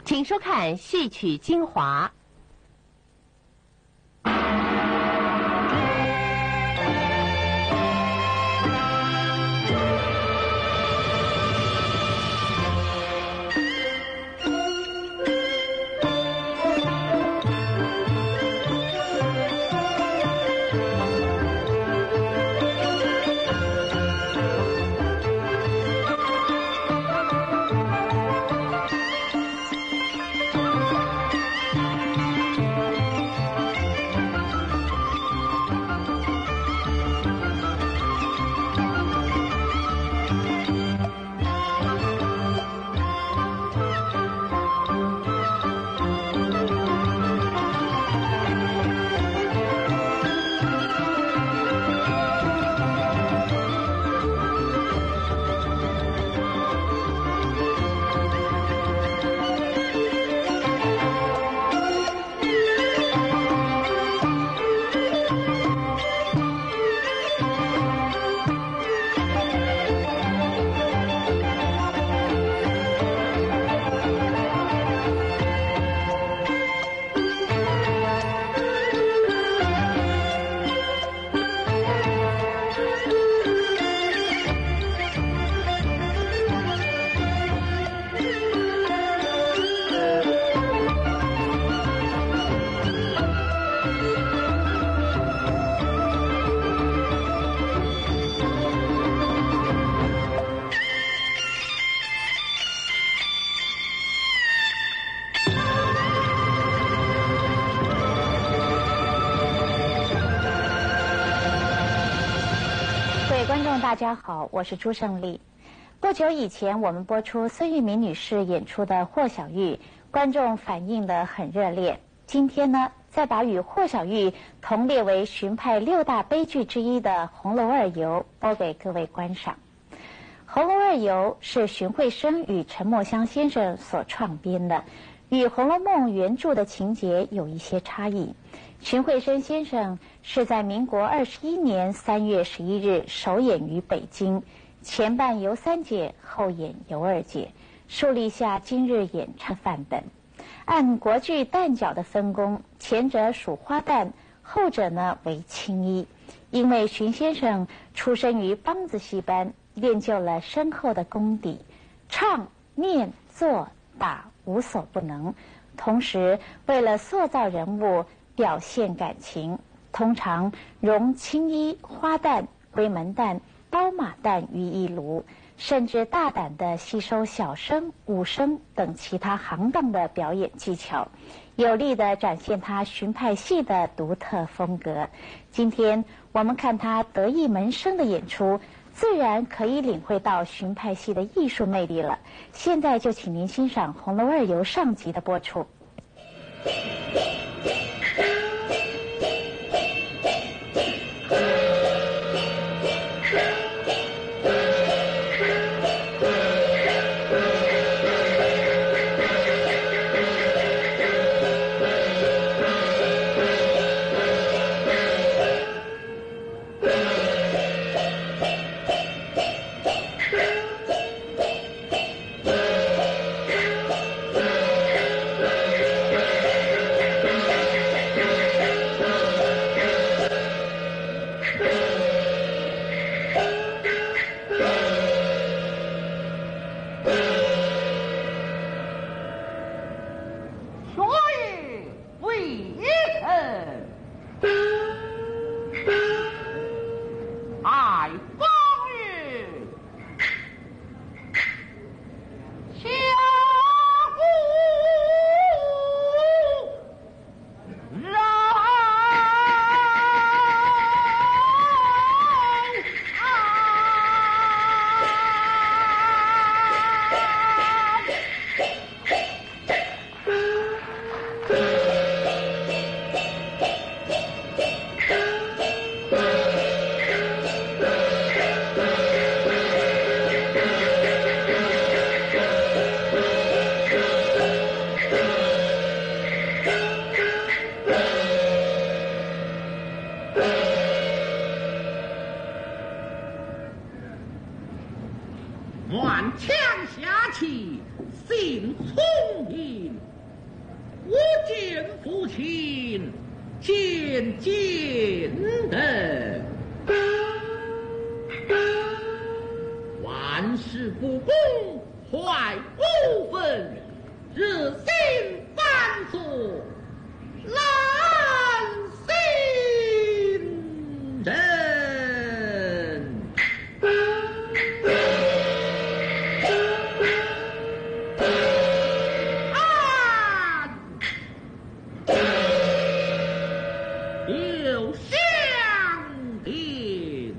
请收看戏曲精华。 大家好，我是朱胜利。不久以前，我们播出孙玉敏女士演出的《霍小玉》，观众反应得很热烈。今天呢，再把与霍小玉同列为荀派6大悲剧之一的《红楼二游》播给各位观赏。《红楼二游》是荀慧生与陈墨香先生所创编的，与《红楼梦》原著的情节有一些差异。荀慧生先生是在民国21年3月11日首演于北京，前半游3节，后演游2节，树立下今日演唱范本。按国剧旦角的分工，前者属花旦，后者呢为青衣。因为荀先生出身于梆子戏班，练就了深厚的功底，唱、念、做、打无所不能。同时，为了塑造人物，表现感情，通常融青衣、花旦、闺门旦、刀马旦于一炉，甚至大胆地吸收小生、武生等其他行当的表演技巧，有力地展现他荀派戏的独特风格。今天我们看他得意门生的演出，自然可以领会到荀派戏的艺术魅力了。现在就请您欣赏《红楼二游》上集的播出。 乱枪下气，性聪明， 父亲渐渐的，万事不公，坏不分，热心繁琐，难信人。有相定，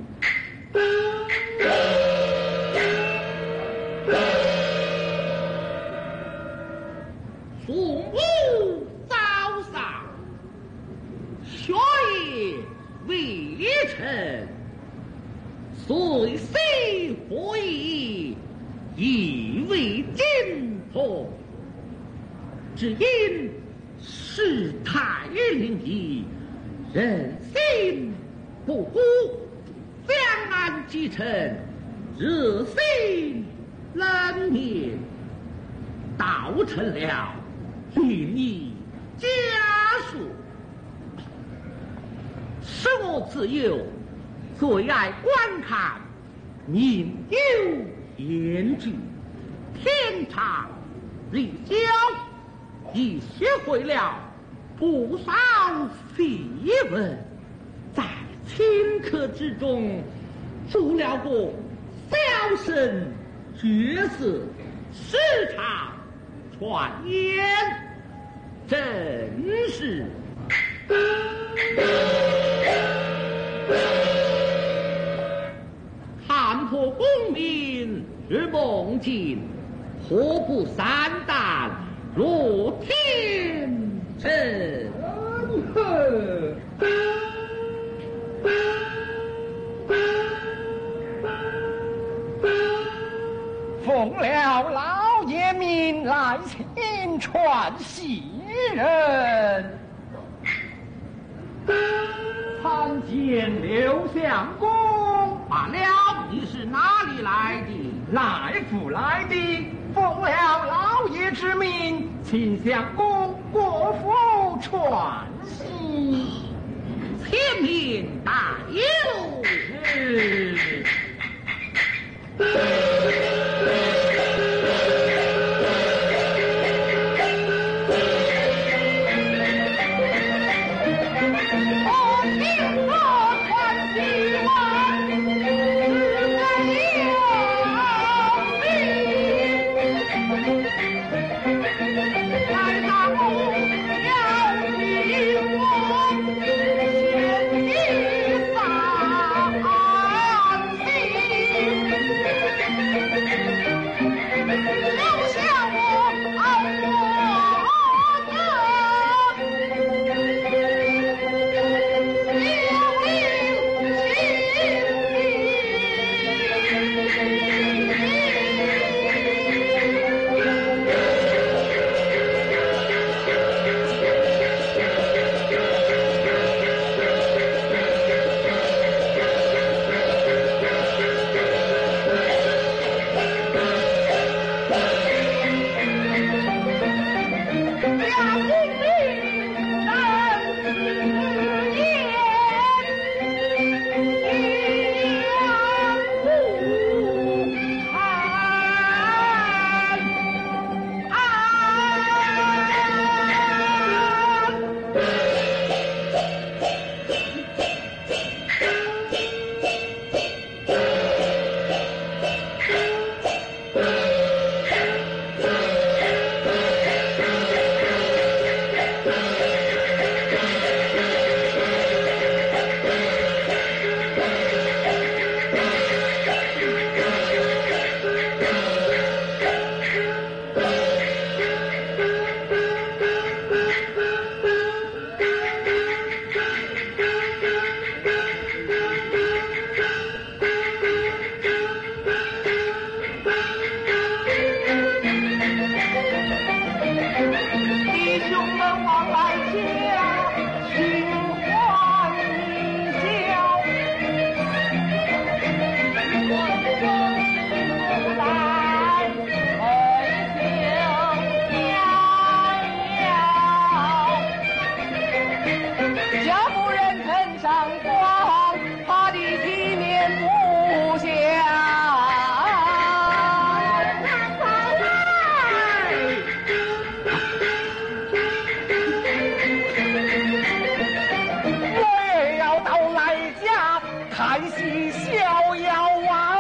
宋武早上，学业未成，遂西会议，意为金童，只因世态灵异，人心不古，江南几城，热心冷面，倒成了灵异家书。使我自幼最爱观看名有言句，天长日久，已学会了不少戏文，在顷刻之中做了个小生角色，时常传言，真是看破功名是梦境，何不三胆若天辰？ 奉了老爷命来请传喜人。 参见刘相公。罢了，你是哪里来的？ 来府来的，奉了老爷之命，请相公过府传喜。 前面大有。 看戏逍遥啊！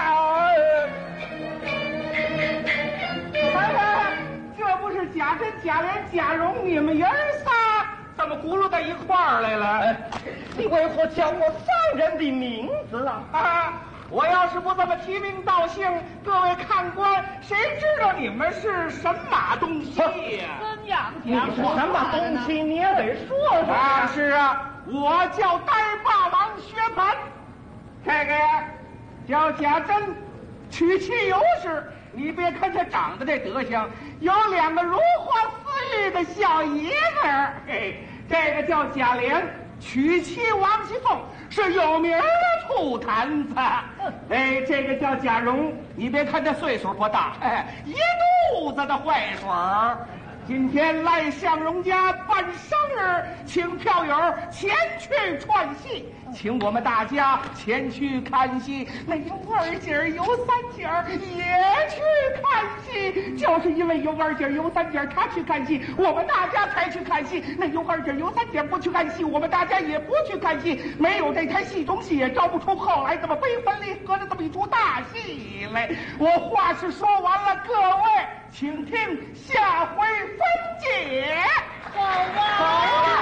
这不是贾珍、贾琏、贾蓉你们爷儿仨怎么咕噜到一块儿来了？你为何叫我犯人的名字啊？我要是不这么提名道姓，各位看官，谁知道你们是什么东西呀？ 怎样你是什么东西，你也得说说啊！是啊，我叫呆霸王薛蟠，这个呀叫贾珍，娶妻有氏。你别看他长得这德行，有2个如花似玉的小爷们儿。嘿，这个叫贾琏，娶妻王熙凤，是有名的醋坛子。哎，这个叫贾蓉，你别看他岁数不大，一肚子的坏水儿。今天来相荣家办生日，请票友前去串戏，请我们大家前去看戏。那有2姐有3姐也去看戏，就是因为有2姐有3姐她去看戏，我们大家才去看戏。那有2姐有3姐不去看戏，我们大家也不去看戏。没有这台戏中戏，也招不出后来这么悲欢离合的这么一出大戏来。我话是说完了，各位请听下回分解。 好啊！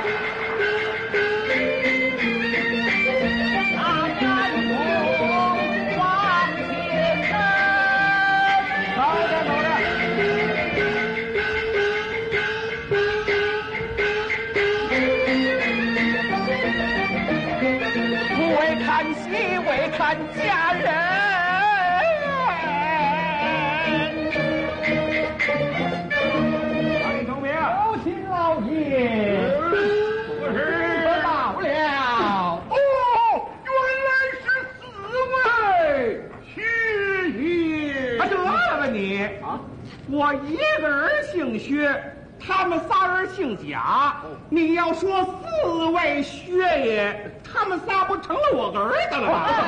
大家一同往前走。 走着走着。不为看戏，为看家人。老爷，我是到了。哦，原来是4位薛爷。得了吧你啊！我一个人姓薛，他们仨人姓贾。你要说4位薛爷，他们仨不成了我儿子了吗？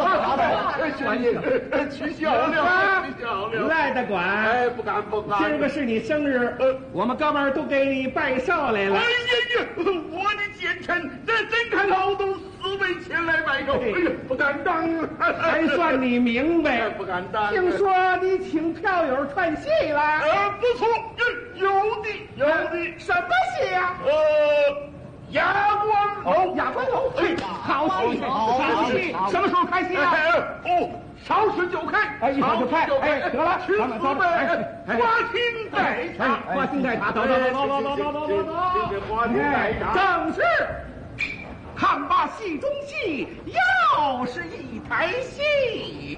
取笑了，取笑了，赖得管！哎，不敢不敢。今个是你生日，我们哥们儿都给你拜寿来了。哎呀，我的奸臣，这真看劳动4位前来拜寿，哎呀，不敢当，还算你明白，不敢当。听说你请票友串戏了？不错，有的，什么戏呀？哑光楼，哑光楼，好戏，好戏，什么时候开戏啊？稍时就开，一会儿就开，得了，咱们走，花厅待茶，花厅待茶，走，花厅待茶，正是看罢戏中戏，又是一台戏。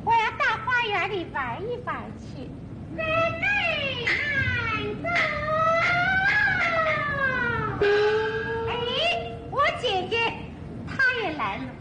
我要到花园里玩一玩去。姊妹慢走。哎，我姐姐她也来了。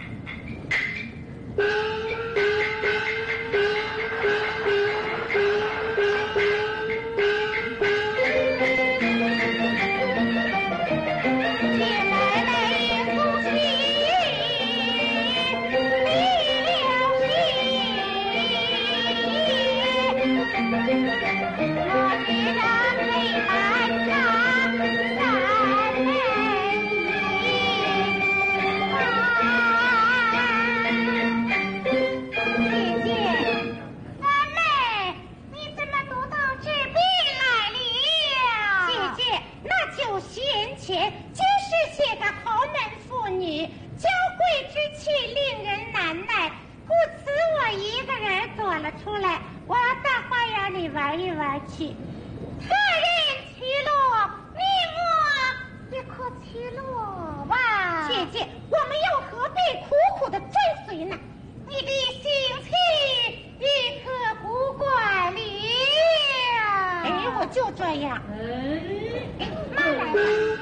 出来，我要到花园里玩一玩去。客人齐落，你我也可齐落吧。姐姐，我们又何必苦苦的追随呢？你的性情亦可不管了。哎，我就这样。慢来吧。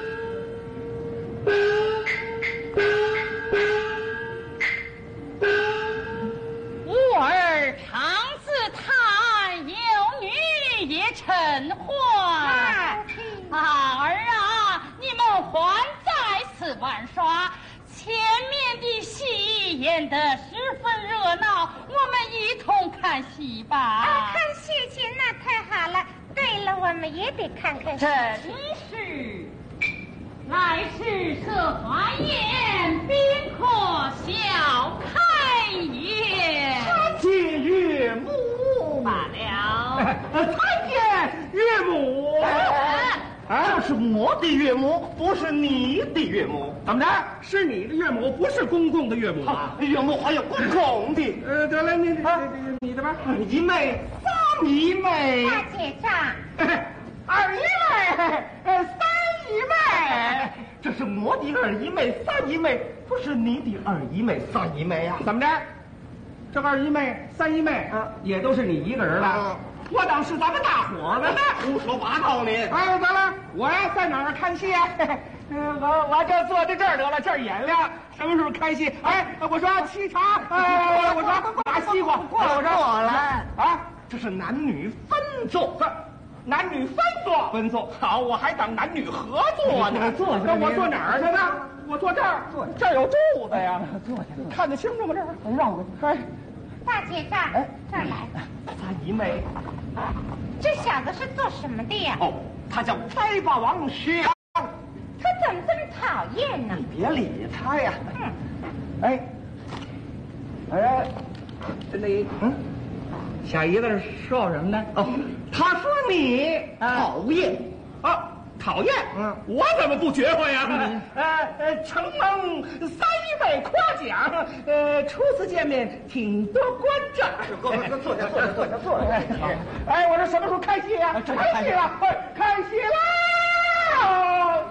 吾儿常自叹有女也成欢。儿啊，你们还在此玩耍，前面的戏演得十分热闹，我们一同看戏吧。 看戏去，那太好了。对了，我们也得看看戏。 真是，来世设华宴，宾客小开宴。 见岳母罢了。 参见岳母。这是我的岳母，不是你的岳母。 怎么着？是你的岳母，不是公公的岳母啊？ 岳母还有公公的。 得了，你的吧。 一妹、三姨妹、 大姐丈、 二姨妹、三姨妹，这是我的二姨妹、三姨妹，不是你的二姨妹、三姨妹呀？ 怎么着？这二姨妹、三姨妹也都是你一个人了。我当是咱们大伙的呢。 胡说八道呢！ 哎，得了，我呀在哪儿看戏啊？我就坐在这儿得了，这儿演了。什么时候开戏？哎，我说沏茶，我说打西瓜，我说来啊，这是男女分坐，男女分坐。好，我还当男女合作呢。 坐下。那我坐哪儿去呢？我坐这儿，这儿有柱子呀。坐下，看得清楚吗？这儿绕过去。哎， 大姐丈，这儿来。 三姨妹。 这小子是做什么的呀？ 哦，他叫呆霸王薛。 他怎么这么讨厌呢？ 你别理他呀。 哎，那小姨子说什么呢？ 哦，他说你讨厌啊，讨厌。我怎么不觉会呀？ 承蒙三姨妹夸奖，初次见面挺多关照。坐下。 哎，我说什么时候开戏呀？开戏了，开戏啦！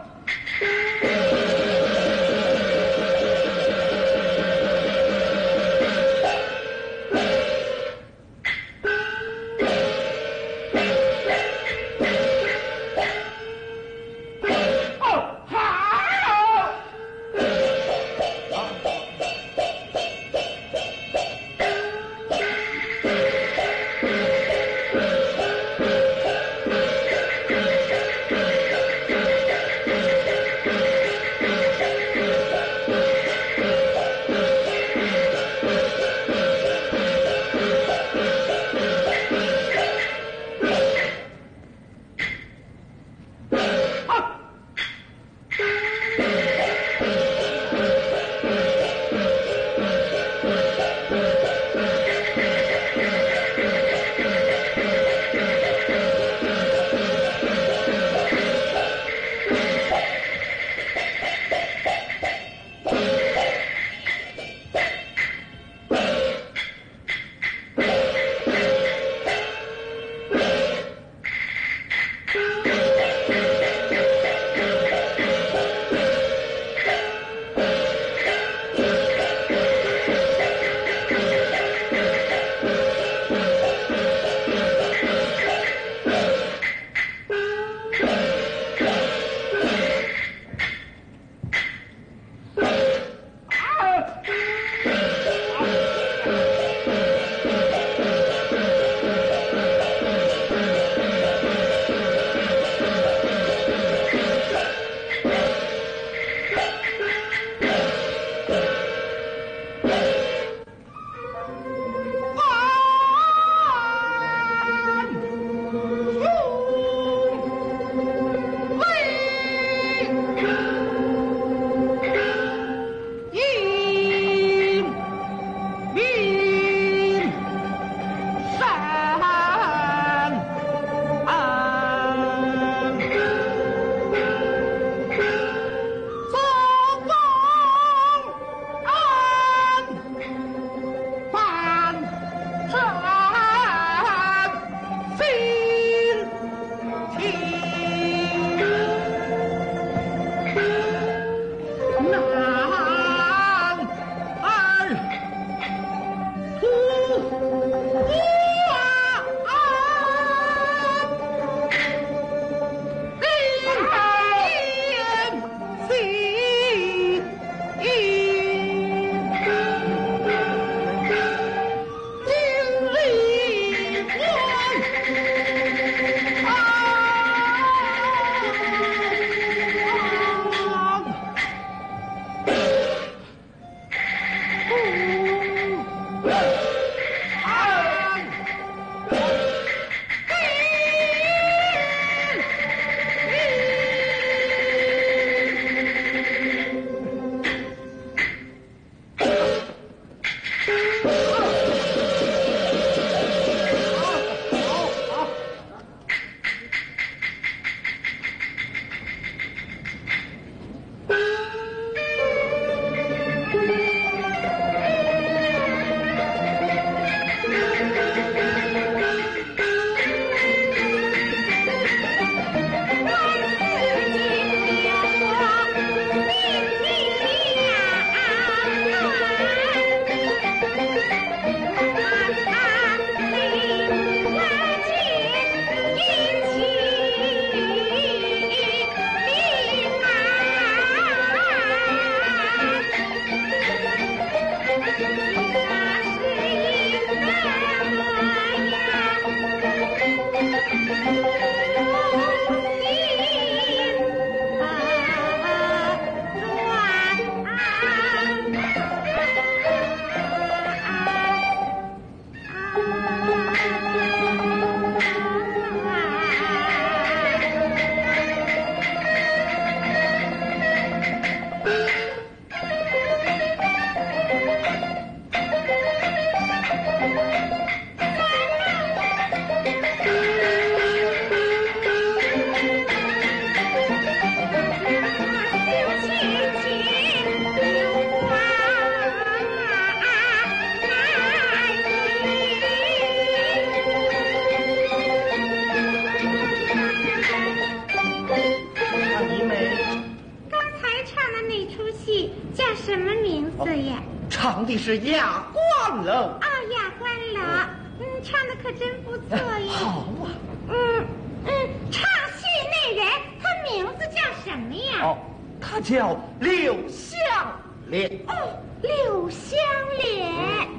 唱的是哑官喽。 啊，哑官了，唱的可真不错呀。 好啊。 唱戏那人他名字叫什么呀？ 哦，他叫柳湘莲。 哦，柳湘莲。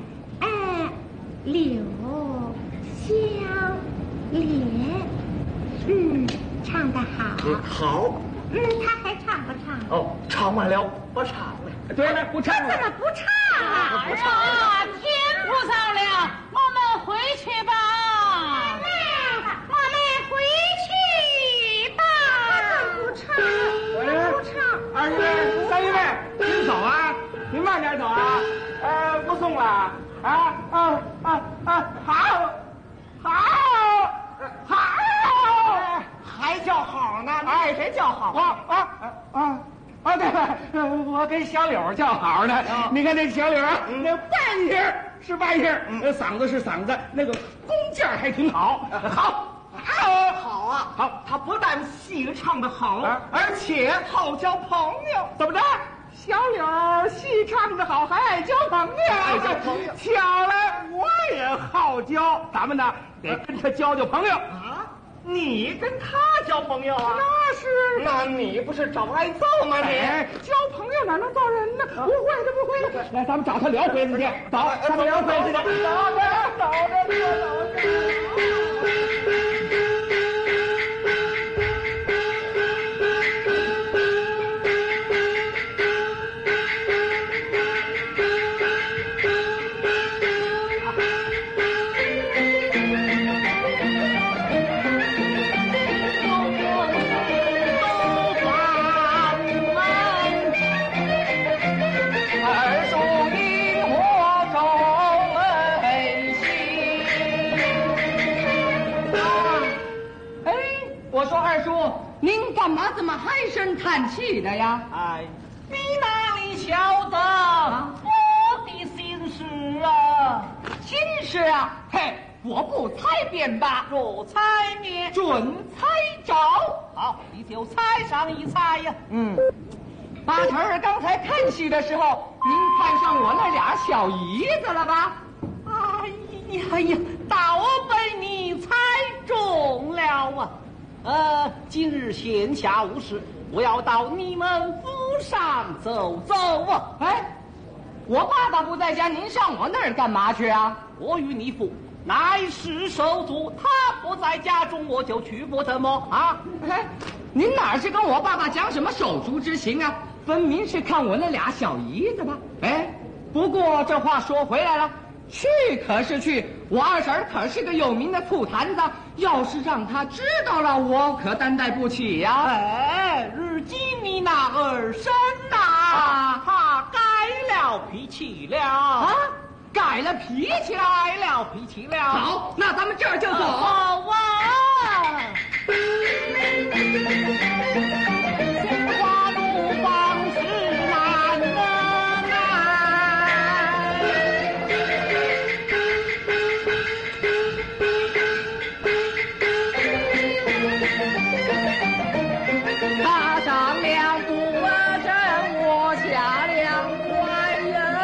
柳湘莲。唱得好。 好。 他还唱不唱？ 哦，唱完了，不唱了。对了，不唱了。 怎么不唱啊？ 儿啊，天不早了，我们回去吧。 我们回去吧。他怎么不唱？不唱。 二姨、三姨妹，您走啊，您慢点走啊。不送了。好，还叫好呢？哎，谁叫好？对了，我跟小柳叫好呢。你看这小柳，那半音是半音，嗓子是嗓子，那个弓劲儿还挺好。好啊！好，他不但戏唱得好，而且好交朋友。怎么着？小柳戏唱得好，还爱交朋友。爱交朋友，巧了，我也好交。咱们呢，得跟他交朋友啊。你跟他交朋友啊？那是。那你不是找挨揍吗？你交朋友哪能揍人呢？不会的，不会的。来，咱们找他聊会子去。走，咱们聊会子去。走着。 您干嘛这么唉声叹气的呀？ 哎，你哪里晓得我的心事啊？ 心事啊？嘿，我不猜便罢。 若猜面， 准猜着。 好，你就猜上一猜呀。 八成儿刚才看戏的时候，您看上我那俩小姨子了吧？ 哎呀，倒被你猜中了啊！今日闲暇无事，我要到你们府上走走啊！ 哎，我爸爸不在家，您上我那儿干嘛去啊？ 我与你父乃是手足，他不在家中，我就去不得么啊！ 哎，您哪是跟我爸爸讲什么手足之情啊？分明是看我那俩小姨子吧？哎，不过这话说回来了，去可是去，我二婶可是个有名的醋坛子，要是让她知道了，我可担待不起呀。 哎，如今你那儿婶呐，他改了脾气了啊！ 改了脾气了， 改了脾气了。 好，那咱们这儿就走。 好啊！花路方是难得踏上两步阵，我下两块呀。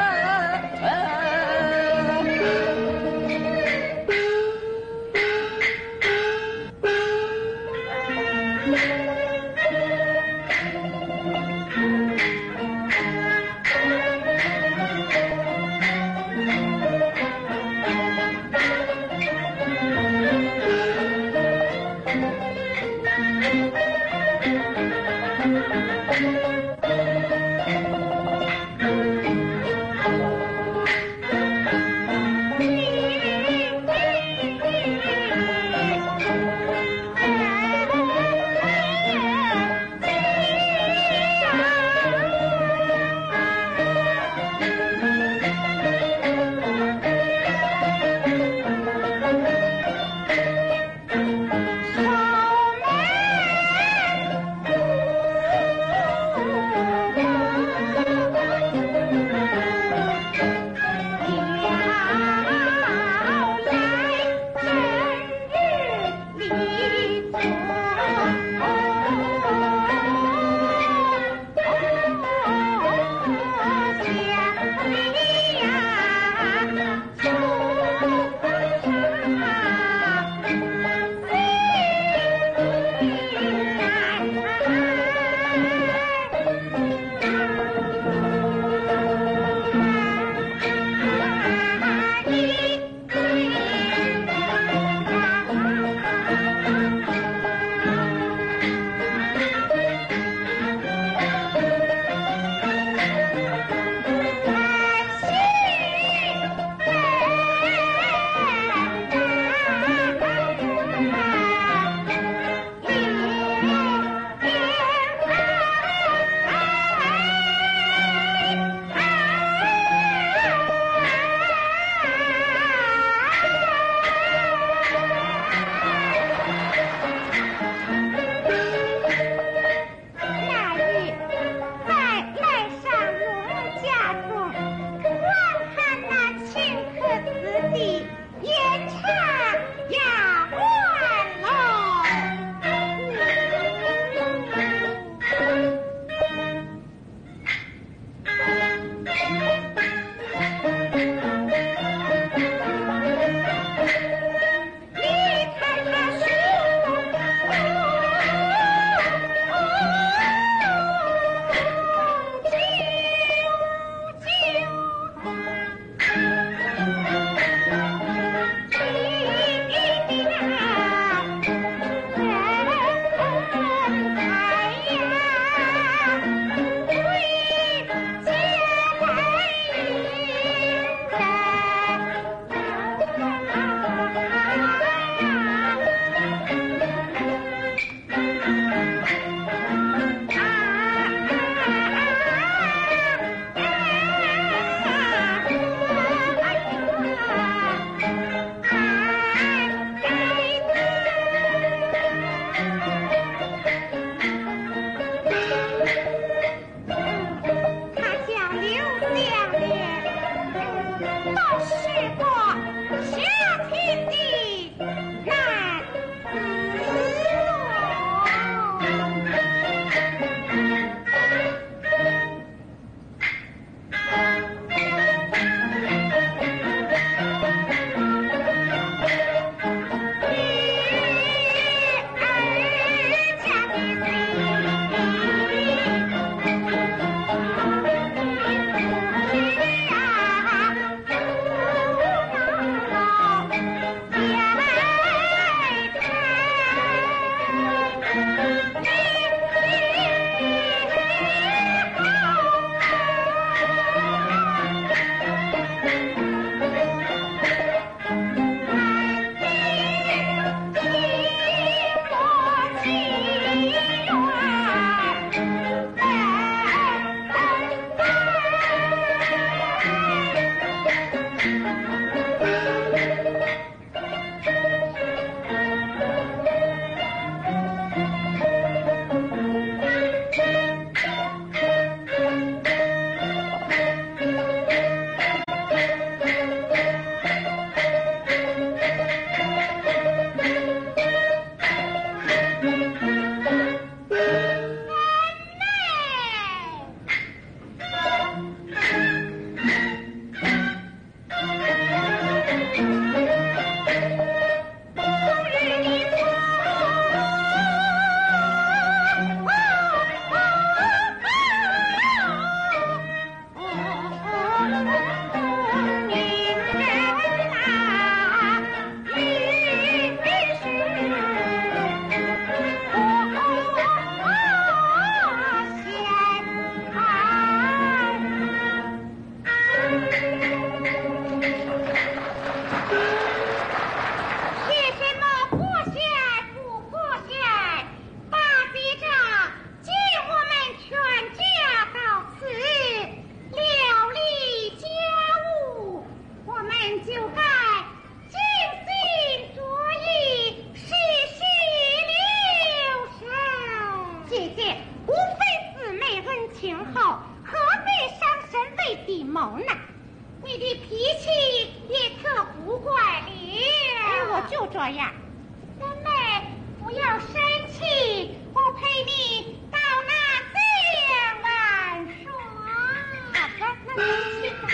美的猛男，你的脾气也可不怪了。我就这样，三妹不要生气，我陪你到那自然玩耍。好吧，那就去吧。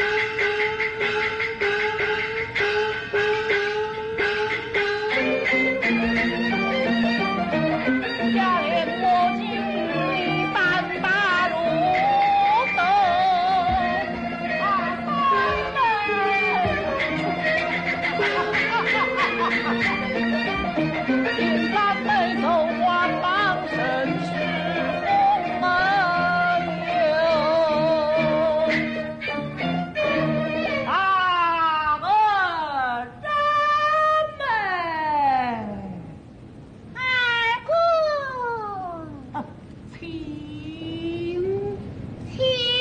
家连我今日单打入斗，见三妹走花榜，甚是红门哟。啊儿真美。 二姑， 请请。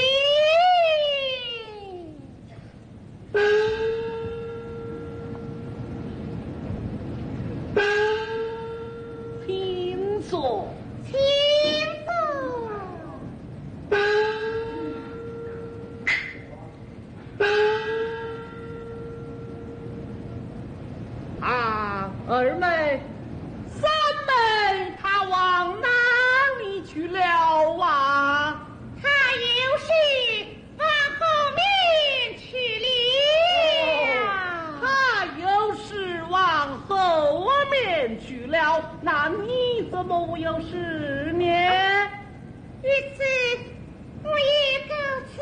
请坐。 请坐。 啊，二妹，三妹，她往哪里去了啊？ 他又是往后面去了。 她又是往后面去了，那你怎么有事呢？ 于是我也告辞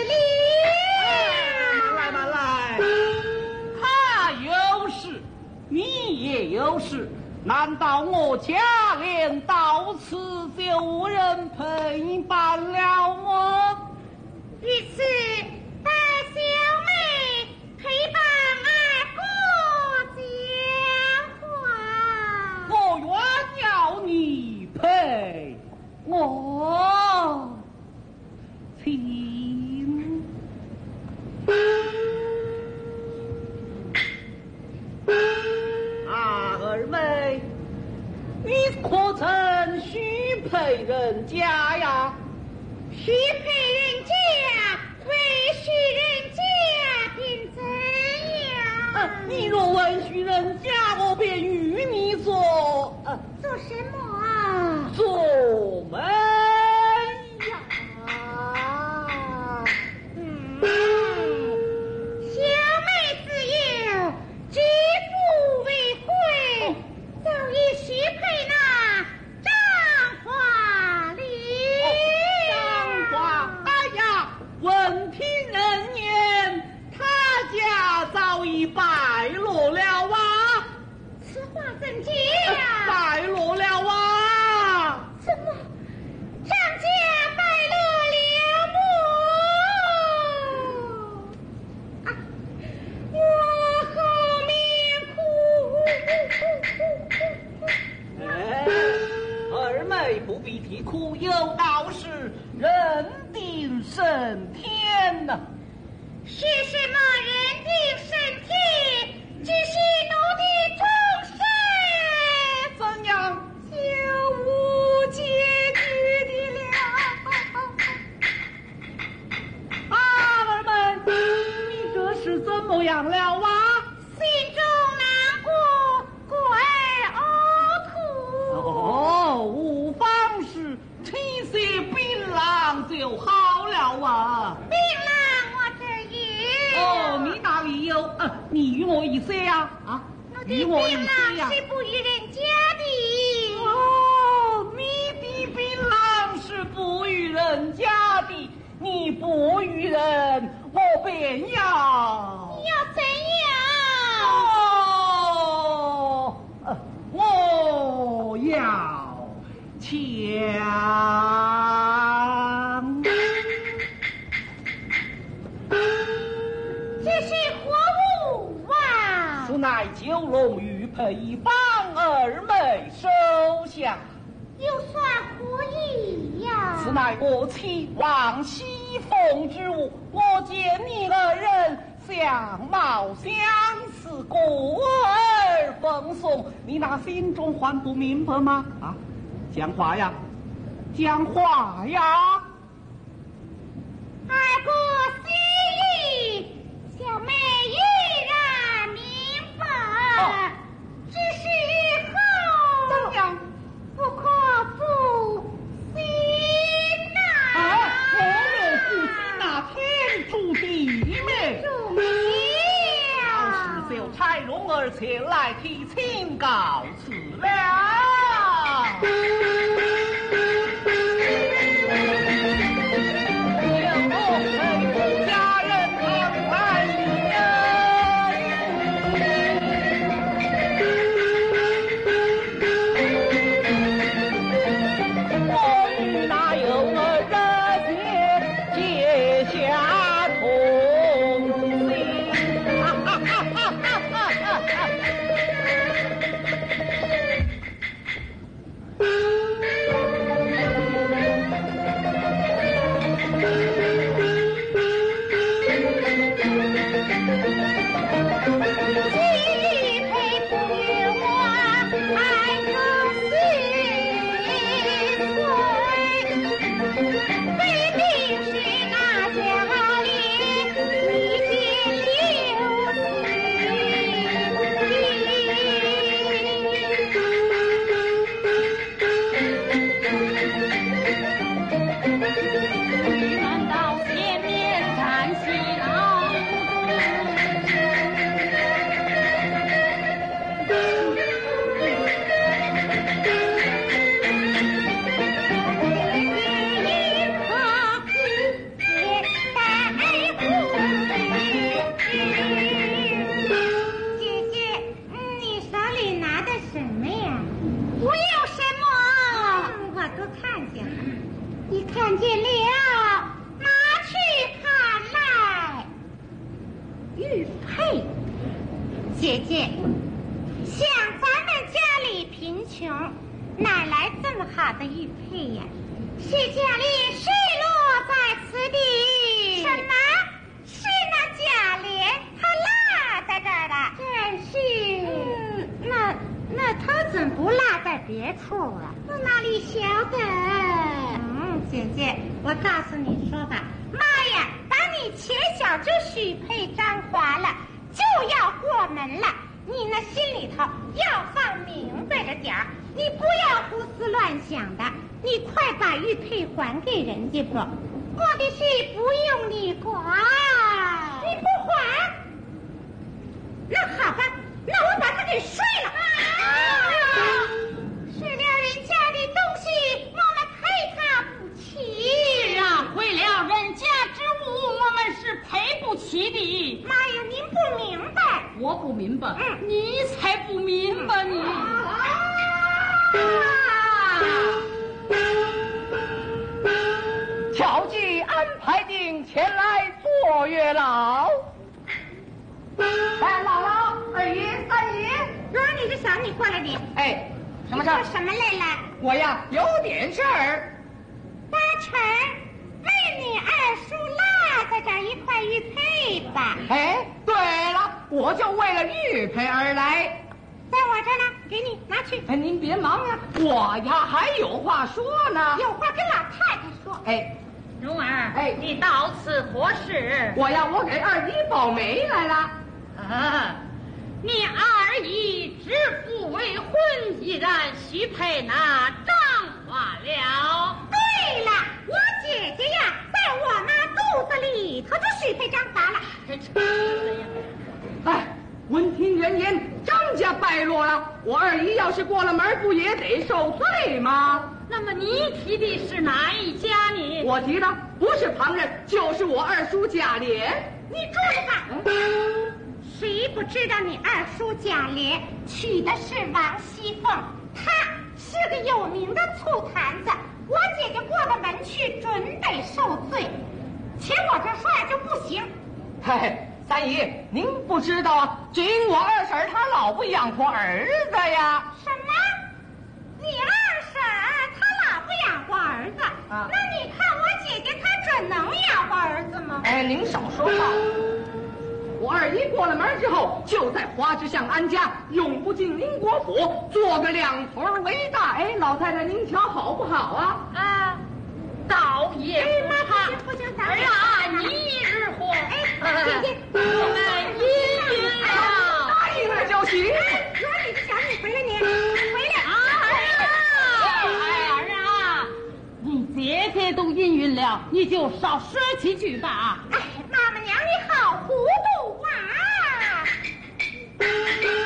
了。 来嘛来，他有事，你也有事，难道我家连到此就无人陪伴了我？ 于是带小妹陪伴二姑讲话。 我愿要你陪我，请。啊，二妹，你可曾许配人家呀？ 许配人家，未许人家，便怎样？ 你若问许人家，我便与你做做什么啊？ 做媒呀。 小妹自幼举步未婚，早已许配那张华丽。 张华，哎呀，闻听人言，他家早已败落了啊！ 此话怎讲？ 败落了啊！ 怎么张家败落了么？啊，我好面苦。 哎，二妹不必啼哭，有道是人定胜天呐。 是什么人定胜天？只是奴的终身， 怎样？ 就无结局的了。 啊，二妹，你这是怎么样了啊？ 心中难过，故而呕吐。 哦，无妨事，吃些槟榔就好了啊。 槟榔我这有。 哦，你哪里有？你与我一些呀？啊， 我的槟与我一些呀榔？是不与人家的。 哦，你的槟榔是不与人家的，你不与人，我便要。 你要怎样？ 哦，我要抢。 这是何物啊？ 此乃九龙玉佩，帮二妹收下。 又算何意呀？ 此乃我妻王熙凤之物，我见你二人相貌相似，故而奉送。你那心中还不明白吗？啊，讲话呀，讲话呀！ 二姑心勇儿前来提亲告辞了。 姐姐，像咱们家里贫穷，哪来这么好的玉佩呀？是家里失落在此地。什么？是那贾琏他落在这儿了？真是。那他怎不落在别处啊？我哪里晓得？姐姐，我告诉你说吧，妈呀，把你前脚这许配张华了，就要过门了。你那心里头要放明白着点儿，你不要胡思乱想的。你快把玉佩还给人家吧，我的事不用你管。你不还？那好吧，那我把他给睡了。是了人家的东西，我们赔他不起。 是啊，毁了人家之物，我们是赔不起的。 妈呀，您不明白。 我不明白，你才不明白你。 巧计安排定前来坐月老。哎，姥姥、二姨、三姨， 蓉儿，你这小你过来点。 哎，什么事儿？ 什么来了？ 我呀，有点事儿。 八成为你二叔落在这儿一块玉佩吧？ 哎，对了，我就为了玉佩而来。 在我这儿呢，给你拿去。 哎，您别忙呀，我呀还有话说呢。 有话跟老太太说。 哎， 蓉儿， 哎， 你到此何事？ 我给二姨报媒来了。 你二姨指腹为婚，依然许配那张华了。 对了，我姐姐呀，在我妈肚子里头就许配张华了。 哎，闻听人言，张家败落了，我二姨要是过了门，不也得受罪吗？ 那么你提的是哪一家呢？ 我提的不是旁人，就是我二叔贾琏。 你住着吧。谁不知道你二叔贾琏娶的是王熙凤，他是个有名的醋坛子，我姐姐过了门去准得受罪。且我这说呀就不行。 嘿，三姨，您不知道啊，仅我二婶她老不养活儿子呀。 什么？你二婶她老不养活儿子？那你看我姐姐她准能养活儿子吗？ 哎，您少说话。我二姨过了门之后，就在花枝巷安家，永不进宁国府，做个两头为大。哎，老太太您瞧好不好啊？ 倒也不差。 不行， 儿啊，你日活。 姐姐， 我们姻缘了。 答应了就行。 蓉儿，你这小你回来，你回来。 儿啊，你姐姐都姻缘了，你就少说几句吧。 哎，妈妈娘你好糊涂啊！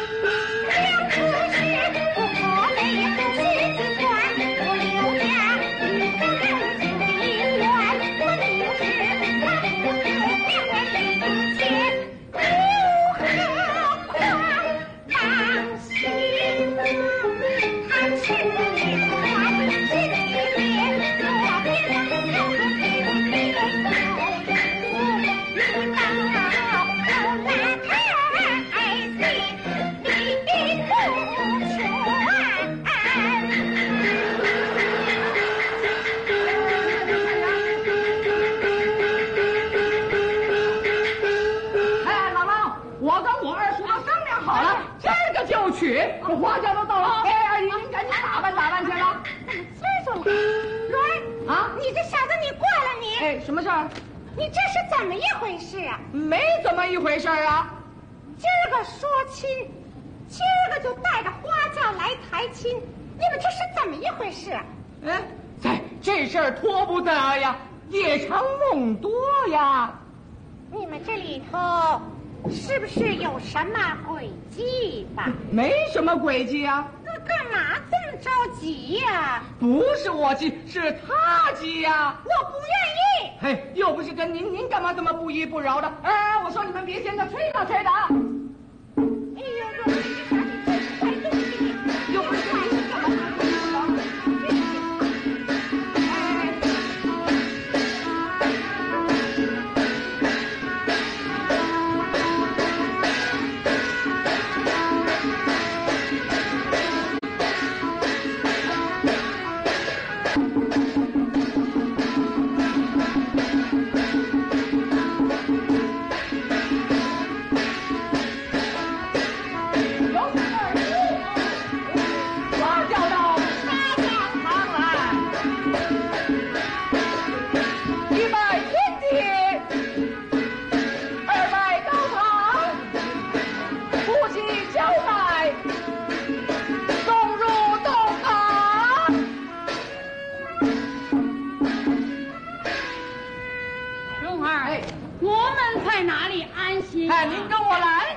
去，花轿都到了。哎，阿姨，您赶紧打扮去了。 怎么催着了？蓉儿啊，你这小子，你过来你！ 哎，什么事儿？ 你这是怎么一回事啊？ 没怎么一回事啊。 今儿个说亲，今儿个就带着花轿来抬亲，你们这是怎么一回事啊？ 哎，这事儿拖不得呀，夜长梦多呀。 你们这里头是不是有什么诡计吧？ 没什么诡计啊。 那干嘛这么着急呀？ 不是我急，是他急呀。 我不愿意。 嘿，又不是跟您干嘛这么不依不饶的？哎，我说你们别闲着，吹着啊。 哎呦，这快动气！ 又不是跟您干嘛这么不依不饶的？哎，您跟我来。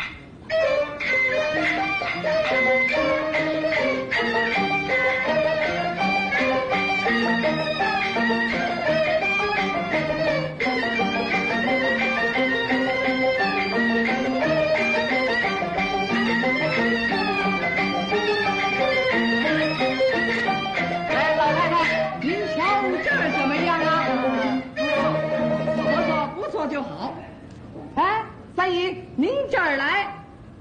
哎，老太太，您瞧这儿怎么样啊？不错就好。哎，三姨，您这儿来。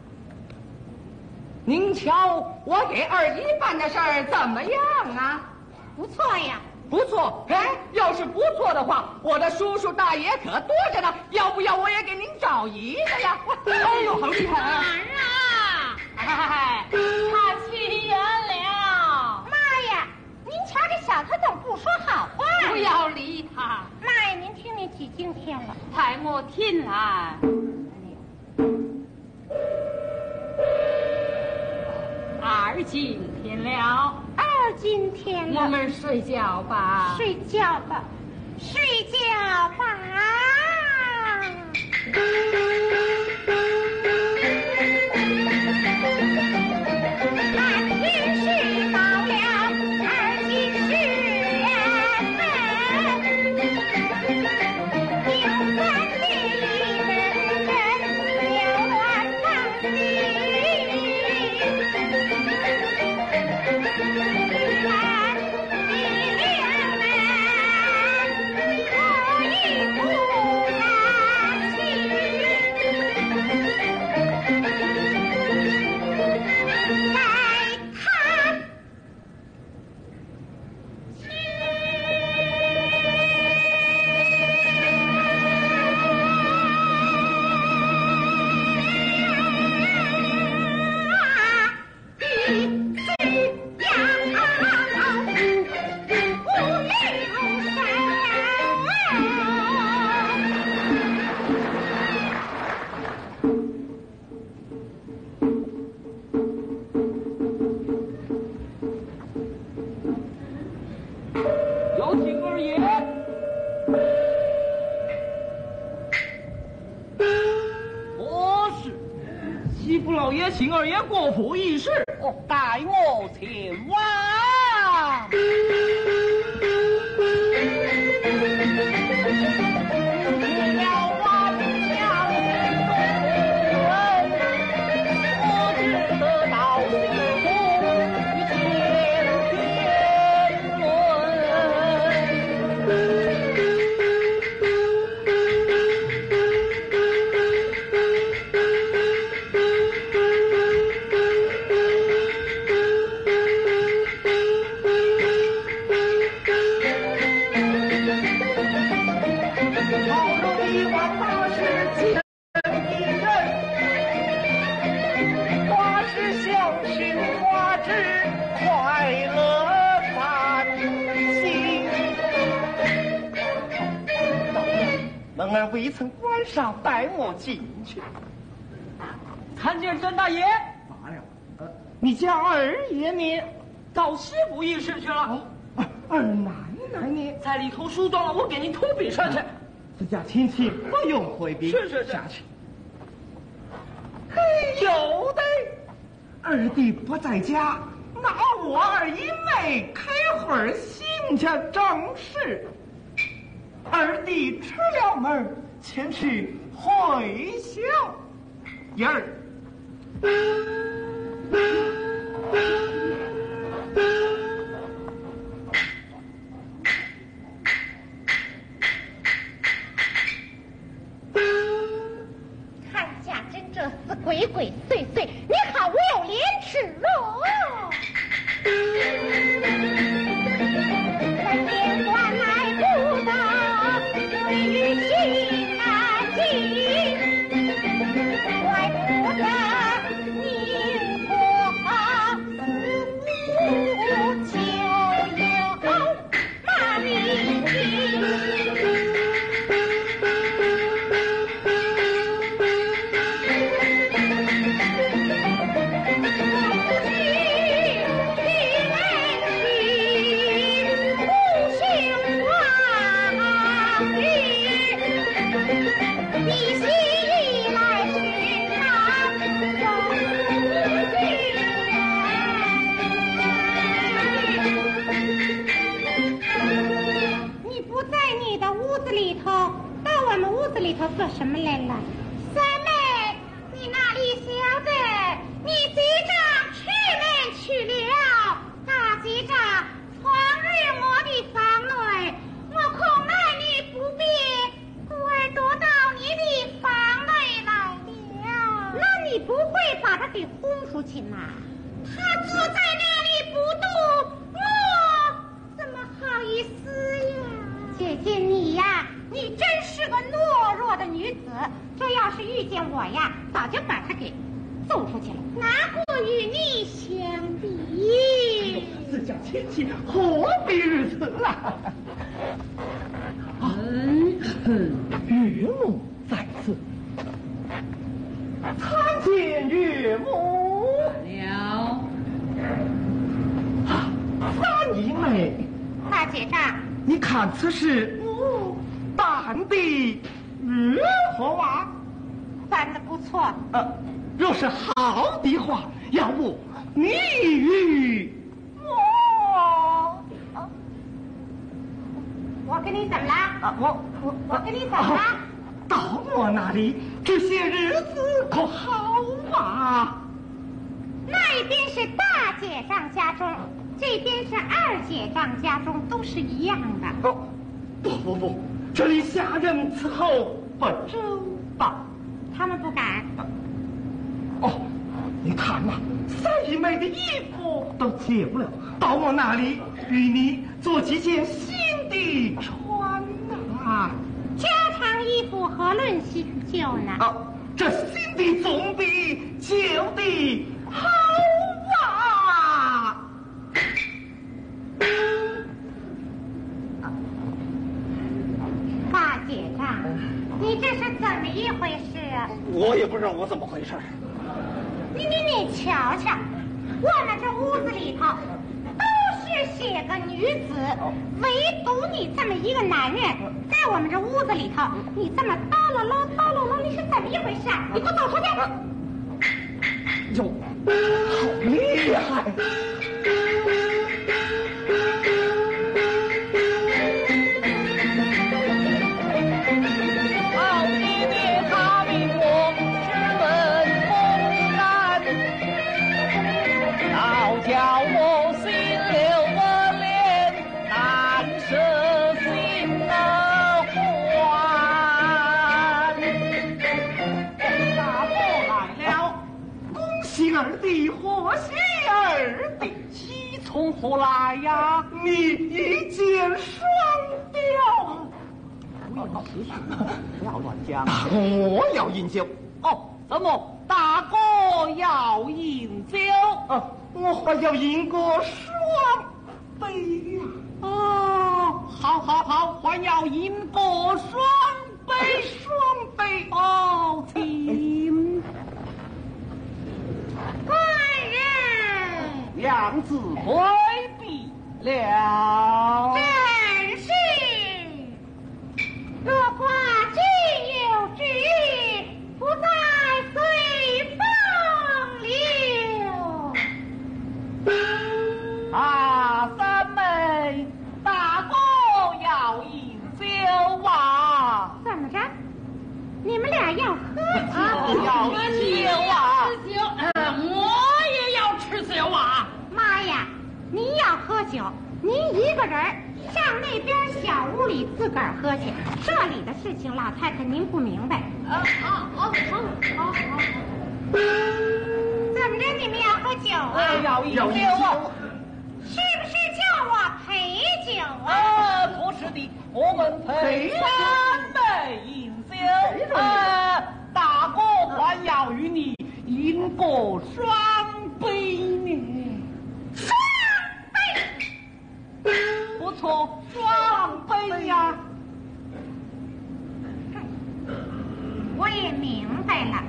您瞧，我给二姨办的事儿怎么样啊？ 不错呀。 不错。哎，要是不错的话，我的叔叔大爷可多着呢，要不要我也给您找一个呀？哎呦，好厉害啊！ 儿啊，哎，他起源了。 妈呀，您瞧这小子怎么不说好话？ 不要理他。 妈呀，您听你几今天了？ 太莫听了。二今天了， 二今天了， 我们睡觉吧。 睡觉吧，睡觉吧。 有请二爷。是，西府老爷请二爷过府议事。 哦，带我前往。 本儿未曾关上，带我进去。 参见甄大爷。 罢了，你家二爷呢？ 到师傅议事去了。 二奶奶呢？ 在里头梳妆了，我给您托笔上去。 自家亲戚不用回避。 是。 下去。有的，二弟不在家，那我二姨妹开会儿兴家正事。二弟出了门，前去会笑。燕儿。 看家珍这厮鬼鬼祟祟，你好无有廉耻哦！本年关来不到，对于情难尽，怪不得宁国死父就有骂你亲。里头做什么来了？三妹，你哪里晓得？你贼长出门去了，大贼长闯入我的房内，我恐奈你不便，故而躲到你的房内来了。那你不会把他给轰出去吗？他坐在那里不动，我怎么好意思呀？姐姐你呀，你真是个懦弱的女子，这要是遇见我呀，早就把她给揍出去了，哪顾与你相比？ 自家亲戚何必如此啊？岳母在此，参见岳母了。 三姨妹， 大姐丈， 你看此事办的如何啊？ 办得不错。 若是好的话，要不你与我跟你怎么了？我跟你怎么了？ 到我那里这些日子可好啊？ 那一边是大姐丈家中，这边是二姐丈家中，都是一样的。 不，这里下人伺候不周到， 他们不敢。 你看嘛，三姨妹的衣服都旧了，到我那里与你做几件新的穿啊。 家常衣服何论新旧呢？ 这新的总比旧的好啊！ 大姐丈，你这是怎么一回事啊？ 我也不知道我怎么回事。 你瞧瞧，我们这屋子里头都是些个女子，唯独你这么一个男人，在我们这屋子里头，你这么叨唠唠，你是怎么一回事啊？你给我走出去！ 哟，好厉害！ 叫我心留我恋，难舍心儿欢。大伯来了， 恭喜二弟，贺喜二弟！ 喜从何来呀？ 你一箭双雕。 不要乱讲。 我要饮酒。 怎么大哥要饮酒？ 我还要饮过双杯呀！ 好，还要饮过双杯。 双杯哦，请官人， 娘子回避了。 正是。若寡今有旨意，不再随风流。 三妹，大哥要饮酒啊！ 怎么着？你们俩要喝酒？ 要饮酒啊！ 吃酒，我也要吃酒啊！ 妈呀，你要喝酒，您一个人上那边小屋里自个儿喝去。这里的事情，老太太您不明白。好。怎么着？你们要喝酒啊？ 要饮酒啊！ 是不是叫我陪酒啊？ 不是的，我们陪三妹饮酒。大哥还要与你饮过双杯呢。 双杯。 不错，双杯呀。 我也明白了。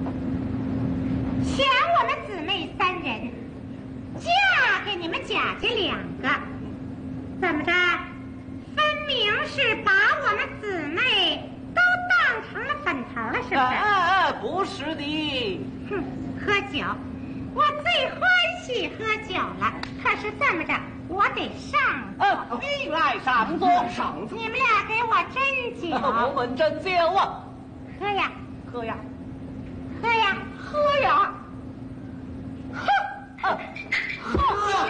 想我们姊妹三人，嫁给你们贾家两个，怎么着？分明是把我们姊妹都当成了粉头了，是不是？ 不是的。 哼，喝酒，我最欢喜喝酒了。可是这么着，我得上座。 你来上座，上座。 你们俩给我斟酒。 我们斟酒啊！ 喝呀， 喝呀， 喝呀， 喝呀！喝呀！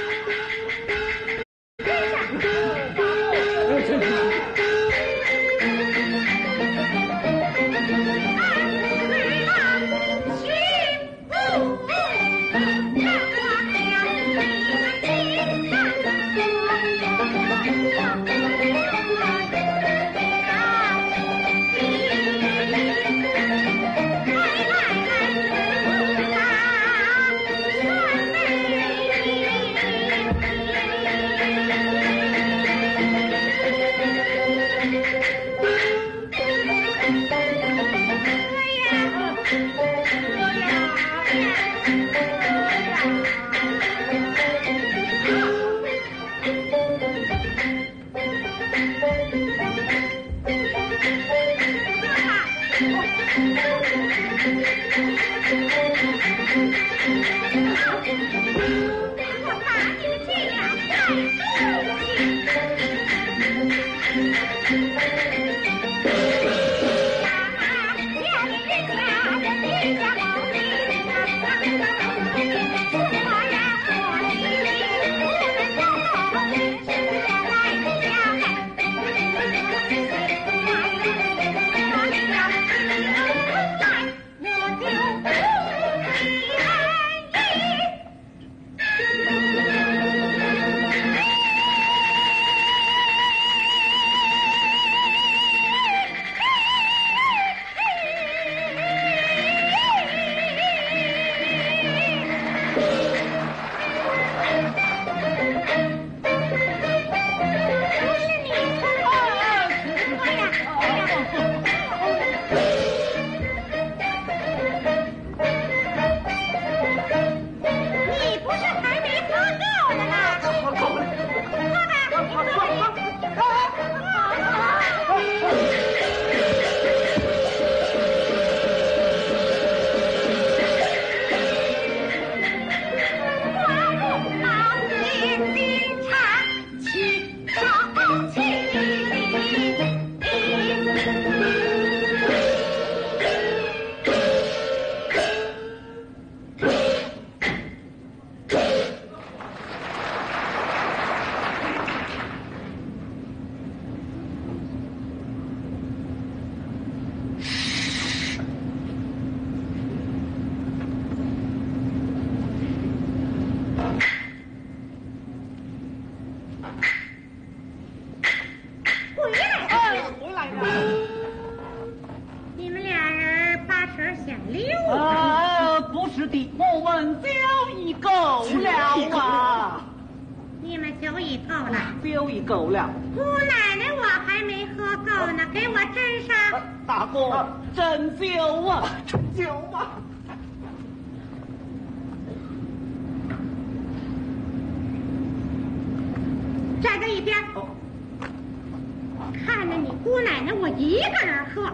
不是的，我们酒已够了啊！ 你们酒已够了， 酒已够了。 姑奶奶我还没喝走呢，给我斟上。 大哥，斟酒啊， 斟酒吧。 站在一边，看着你姑奶奶我一个人喝。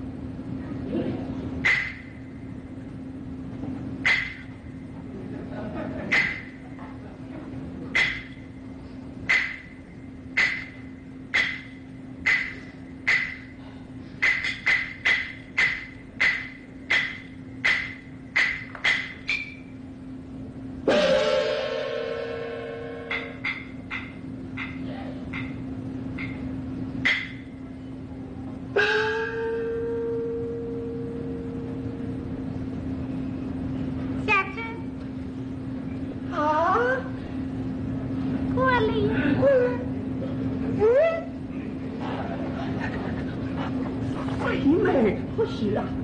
不是啊，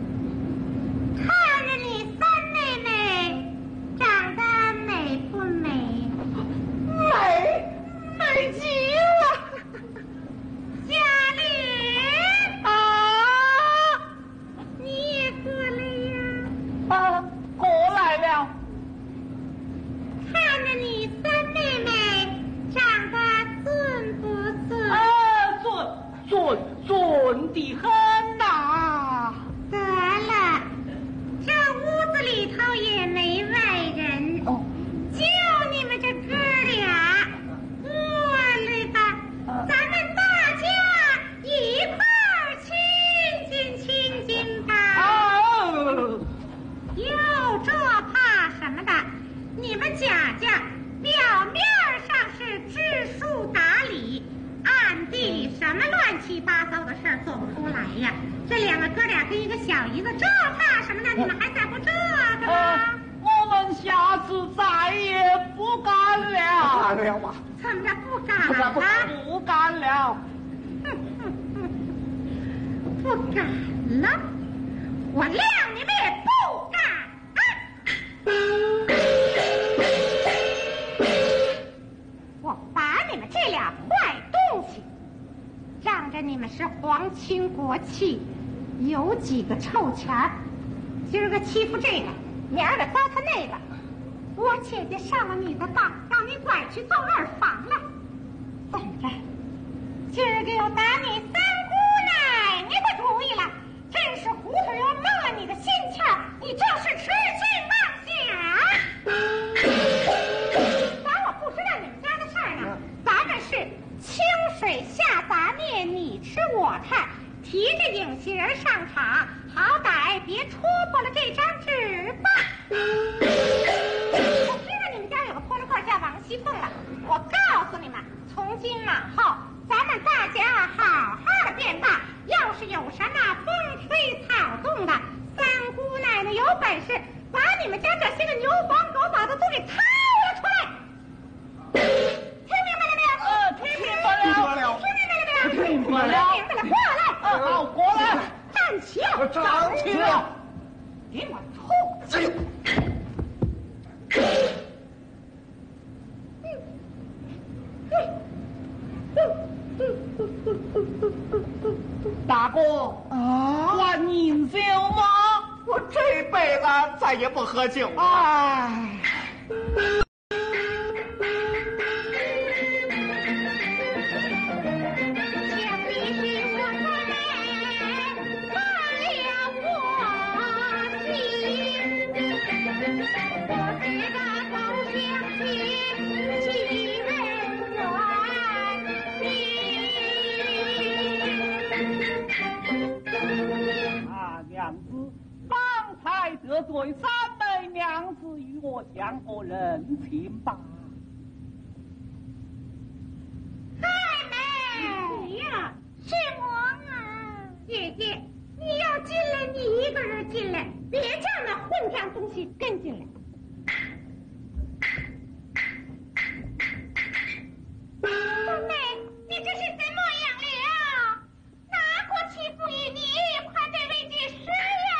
看着你三妹妹长得美不美？ 美极了。 佳丽啊， 你也过来呀？ 啊，过来了。 看着你三妹妹长得俊不俊？ 准的很呐。 得了，这屋子里头也没外人，就你们这哥俩，过来吧，咱们大家一块儿亲近亲近吧。哟，这怕什么的？你们贾家表面上是知书达理，暗地里什么乱七八糟的事儿做不出来呀。这两个哥俩跟一个小姨子，这怕什么呢？你们还在乎这个吗？ 我们下次再也不干了。 干了吧？ 怎么着不干了？ 不干了。 不干了，我谅你们也不干我把你们这俩坏东西，仗着你们是皇亲国戚，有几个臭钱儿，今儿个欺负这个，明儿个糟蹋那个，我姐姐上了你的当，让你拐去揍二房了。怎么着？今儿个又打你三姑奶奶的主意了，真是糊涂又蒙了你的心窍，你这是痴心妄想。当我不知道你们家的事儿呢，咱们是清水下杂面，你吃我看，提着影戏人上场，好歹别戳破了这张纸吧。我知道你们家有个破了罐叫王熙凤了，我告诉你们，从今往后咱们大家好好的便罢，要是有什么风吹草动的，三姑奶奶有本事把你们家这些个牛黄狗宝的都给掏了出来。听明白了没有？ 听明白了。 听明白了没有？ 听明白了。 听明白了，过来。 好，过来。 站起！ 站起了。 给我冲！ 哎呦！ 大哥，还饮酒吗？ 我这辈子再也不喝酒了。 哎。得罪三妹娘子，与我相个人情吧。 妹妹，谁呀？是我啊，姐姐，你要进来，你一个人进来，别叫那混账东西跟进来。三妹，你这是怎么样了？哪国欺负于你？快对为解释呀！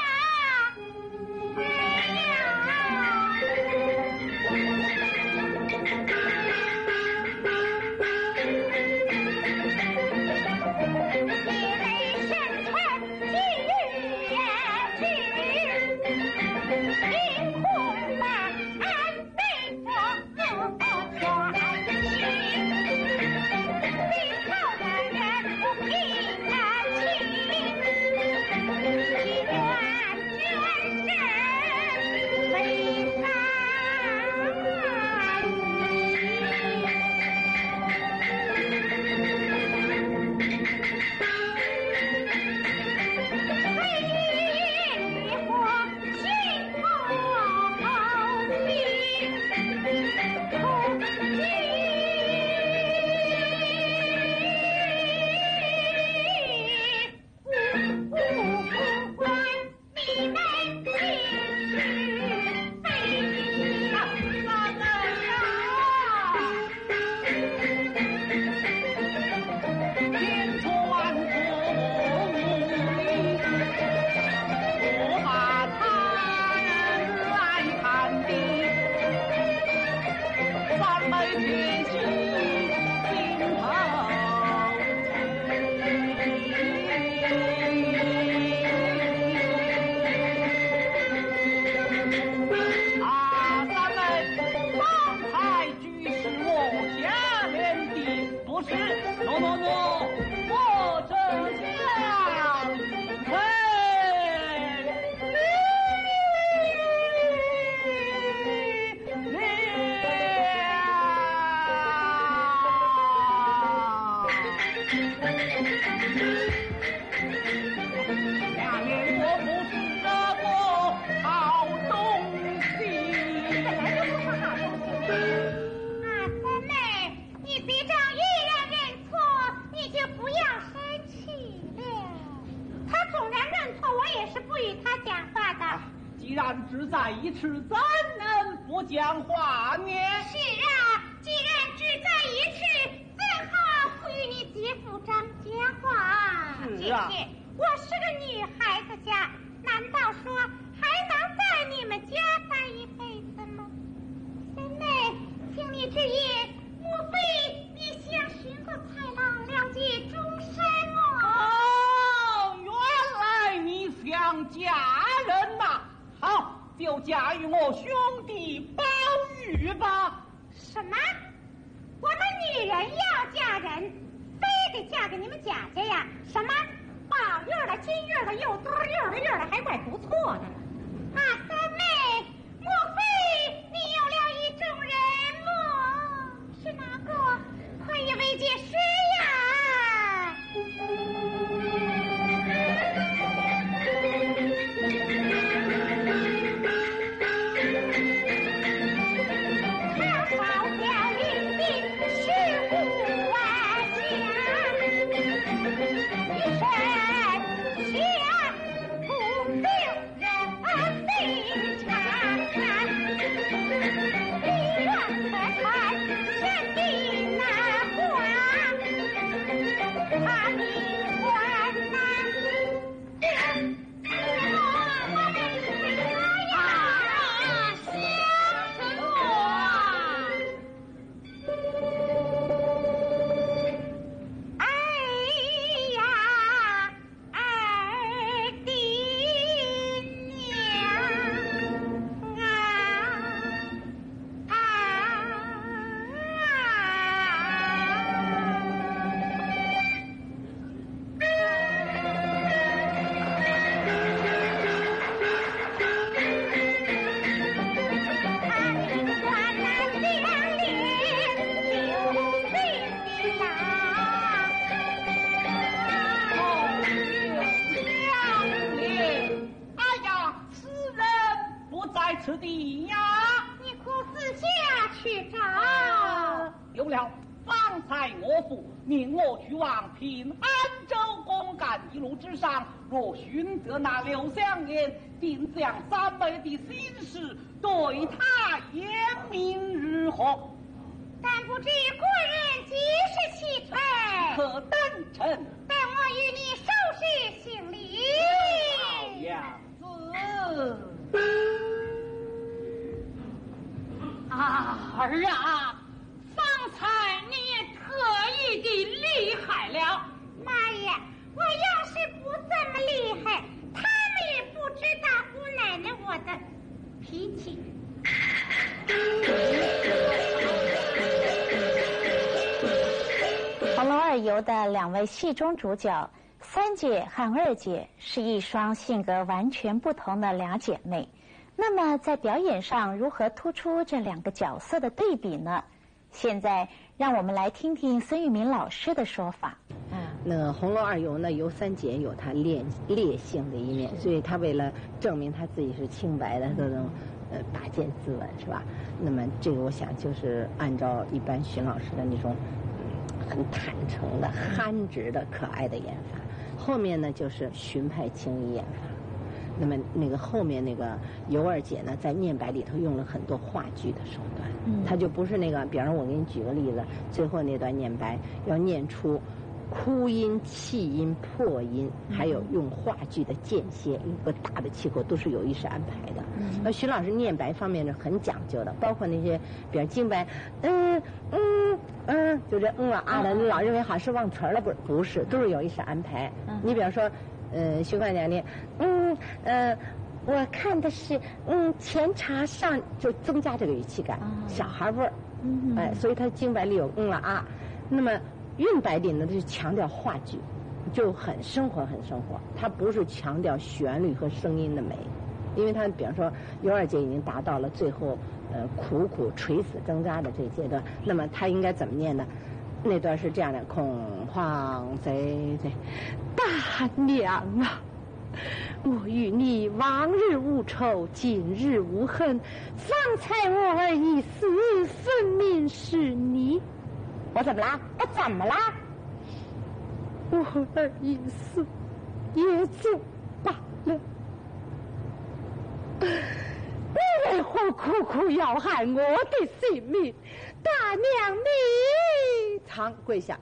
下面我不是个好东西。 本来就不是好东西。三妹，你别仗艺人认错，你就不要生气了。他纵然认错，我也是不与他讲话的。 既然只在一次，怎能不讲话呢？ 是啊，既然只在一次，怎好不与你姐夫张讲话？ 是啊， 姐姐，我是个女孩子家，难道说还能在你们家待一辈子吗？三妹，听你之言，莫非你想寻个才郎了结终身哦，原来你想嫁人呐！好，就嫁与我兄弟宝玉吧。 什么？我们女人要嫁人，非得嫁给你们贾家呀？什么宝玉的、金玉的、又多玉的还怪不错的。三妹，莫非你有了意中人么？是哪个？快也未解释呀！ 此地呀， 你可私下去找。 有了，方才我父命我去往平安州公干一路之上，若寻得那刘香莲，定将三妹的心事对他言明如何？ 但不知国人几时启程？ 可等臣。 等我与你收拾行李。 好样子。 儿啊，方才你也特意的厉害了。 妈呀，我要是不这么厉害，他们也不知道姑奶奶我的脾气。 《红楼二游》的两位戏中主角三姐和二姐是一双性格完全不同的俩姐妹。那么在表演上如何突出这两个角色的对比呢？现在让我们来听听孙玉民老师的说法。 那《红楼二游》呢，尤三姐有她烈性的一面，所以她为了证明她自己是清白的，都能拔剑自刎，是吧？那么这个我想就是按照一般荀老师的那种很坦诚的、憨直的、可爱的演法。后面呢就是荀派清怡演法。那么那个后面那个尤二姐呢，在念白里头用了很多话剧的手段，她就不是那个，比方说我给你举个例子，最后那段念白要念出哭音、气音、破音，还有用话剧的间歇，一个大的气口都是有意识安排的。那荀老师念白方面是很讲究的，包括那些比如京白，就这的，你老认为好是忘词了，不是，都是有意识安排。你比方说。徐冠讲的，我看的是，前茶上就增加这个语气感，小孩味儿，所以他京白里有那么韵白里呢，就是强调话剧，就很生活，很生活，它不是强调旋律和声音的美，因为他比方说尤二姐已经达到了最后，苦垂死挣扎的这阶段，那么他应该怎么念呢？ 那段是这样的：恐慌贼，大娘啊！我与你往日无仇，今日无恨，方才我儿已死，分明是你。 我怎么啦？我怎么啦？ 我儿已死，也就罢了。你为何苦苦要害我的性命？大娘，你常跪下，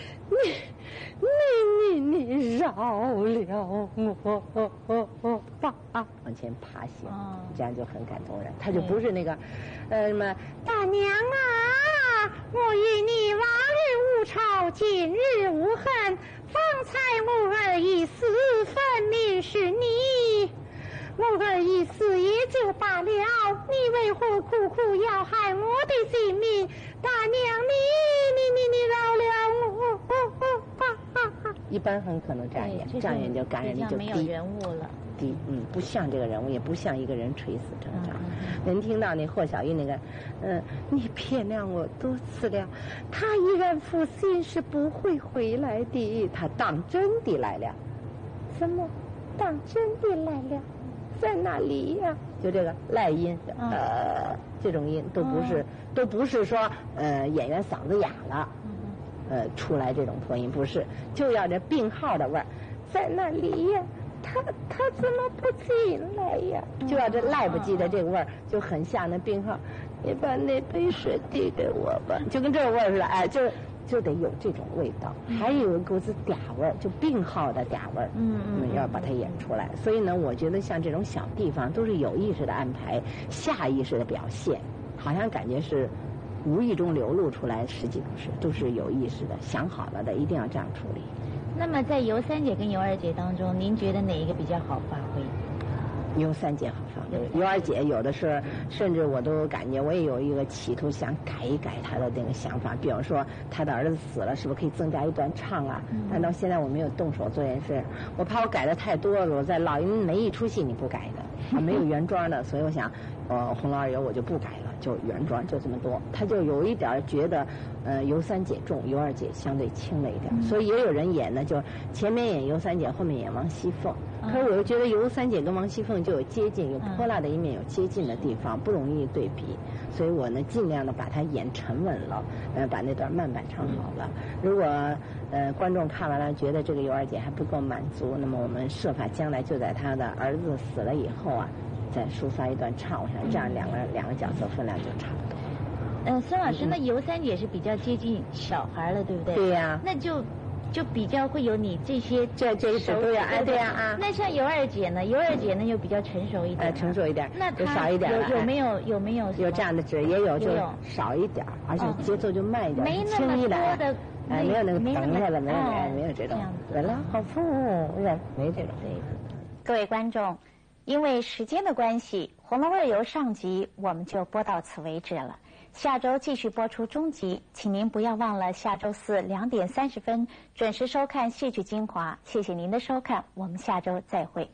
你饶了我吧！往前爬行，这样就很感动人。他就不是那个，什么大娘啊，我与你往日无仇，今日无恨，方才我儿已死，分明是你。我儿已死也就罢了，你为何苦苦要害我的性命？大娘，你饶了我！一般很可能这样演，这样演就感染力就低， 没有人物了。 低，不像这个人物，也不像一个人垂死挣扎。能听到那霍小玉那个，你骗了我多次了，他依然负心是不会回来的，他当真的来了。什么？当真的来了？在哪里呀？就这个赖音，这种音都不是说演员嗓子哑了，出来这种破音不是，就要这病号的味儿，在哪里呀？他怎么不进来呀？就要这来不及的这个味儿，就很像那病号。你把那杯水递给我吧，就跟这个味儿似的，哎，就得有这种味道，还有一股子嗲味儿，就病号的嗲味儿，要把它演出来。所以呢，我觉得像这种小地方都是有意识的安排，下意识的表现，好像感觉是无意中流露出来，实际不是，都是有意识的，想好了的，一定要这样处理。 那么在尤三姐跟尤二姐当中，您觉得哪一个比较好发挥？ 尤三姐好发挥，尤二姐有的是，甚至我都感觉我也有一个企图想改一改她的那个想法，比方说她的儿子死了，是不是可以增加一段唱啊？但到现在我没有动手做这件事，我怕我改的太多了，我在老因为没一出戏你不改的，没有原装的，所以我想，红楼二游我就不改了，就原装就这么多。他就有一点觉得，尤三姐重，尤二姐相对轻了一点，所以也有人演呢，就前面演尤三姐，后面演王熙凤。可是我又觉得尤三姐跟王熙凤就有接近，有泼辣的一面，有接近的地方，不容易对比，所以我呢尽量的把它演沉稳了，把那段慢板唱好了。如果观众看完了觉得这个尤二姐还不够满足，那么我们设法将来就在她的儿子死了以后啊，再抒发一段唱，我想这样两个角色分量就差不多。 孙老师，那尤三姐是比较接近小孩了，对不对？ 对呀。 那就比较会有你这些这一手对呀，对呀啊。 那像尤二姐呢？尤二姐呢又比较成熟一点。 成熟一点。 那就少一点了。 有没有？ 有这样的纸也有，就少一点，而且节奏就慢一点，轻易的。没有那个等下了，没有这种。完了，好痛，没这种。 各位观众，因为时间的关系，《红楼二游》上集我们就播到此为止了。下周继续播出中集，请您不要忘了下周四2点30分准时收看戏曲精华。谢谢您的收看，我们下周再会。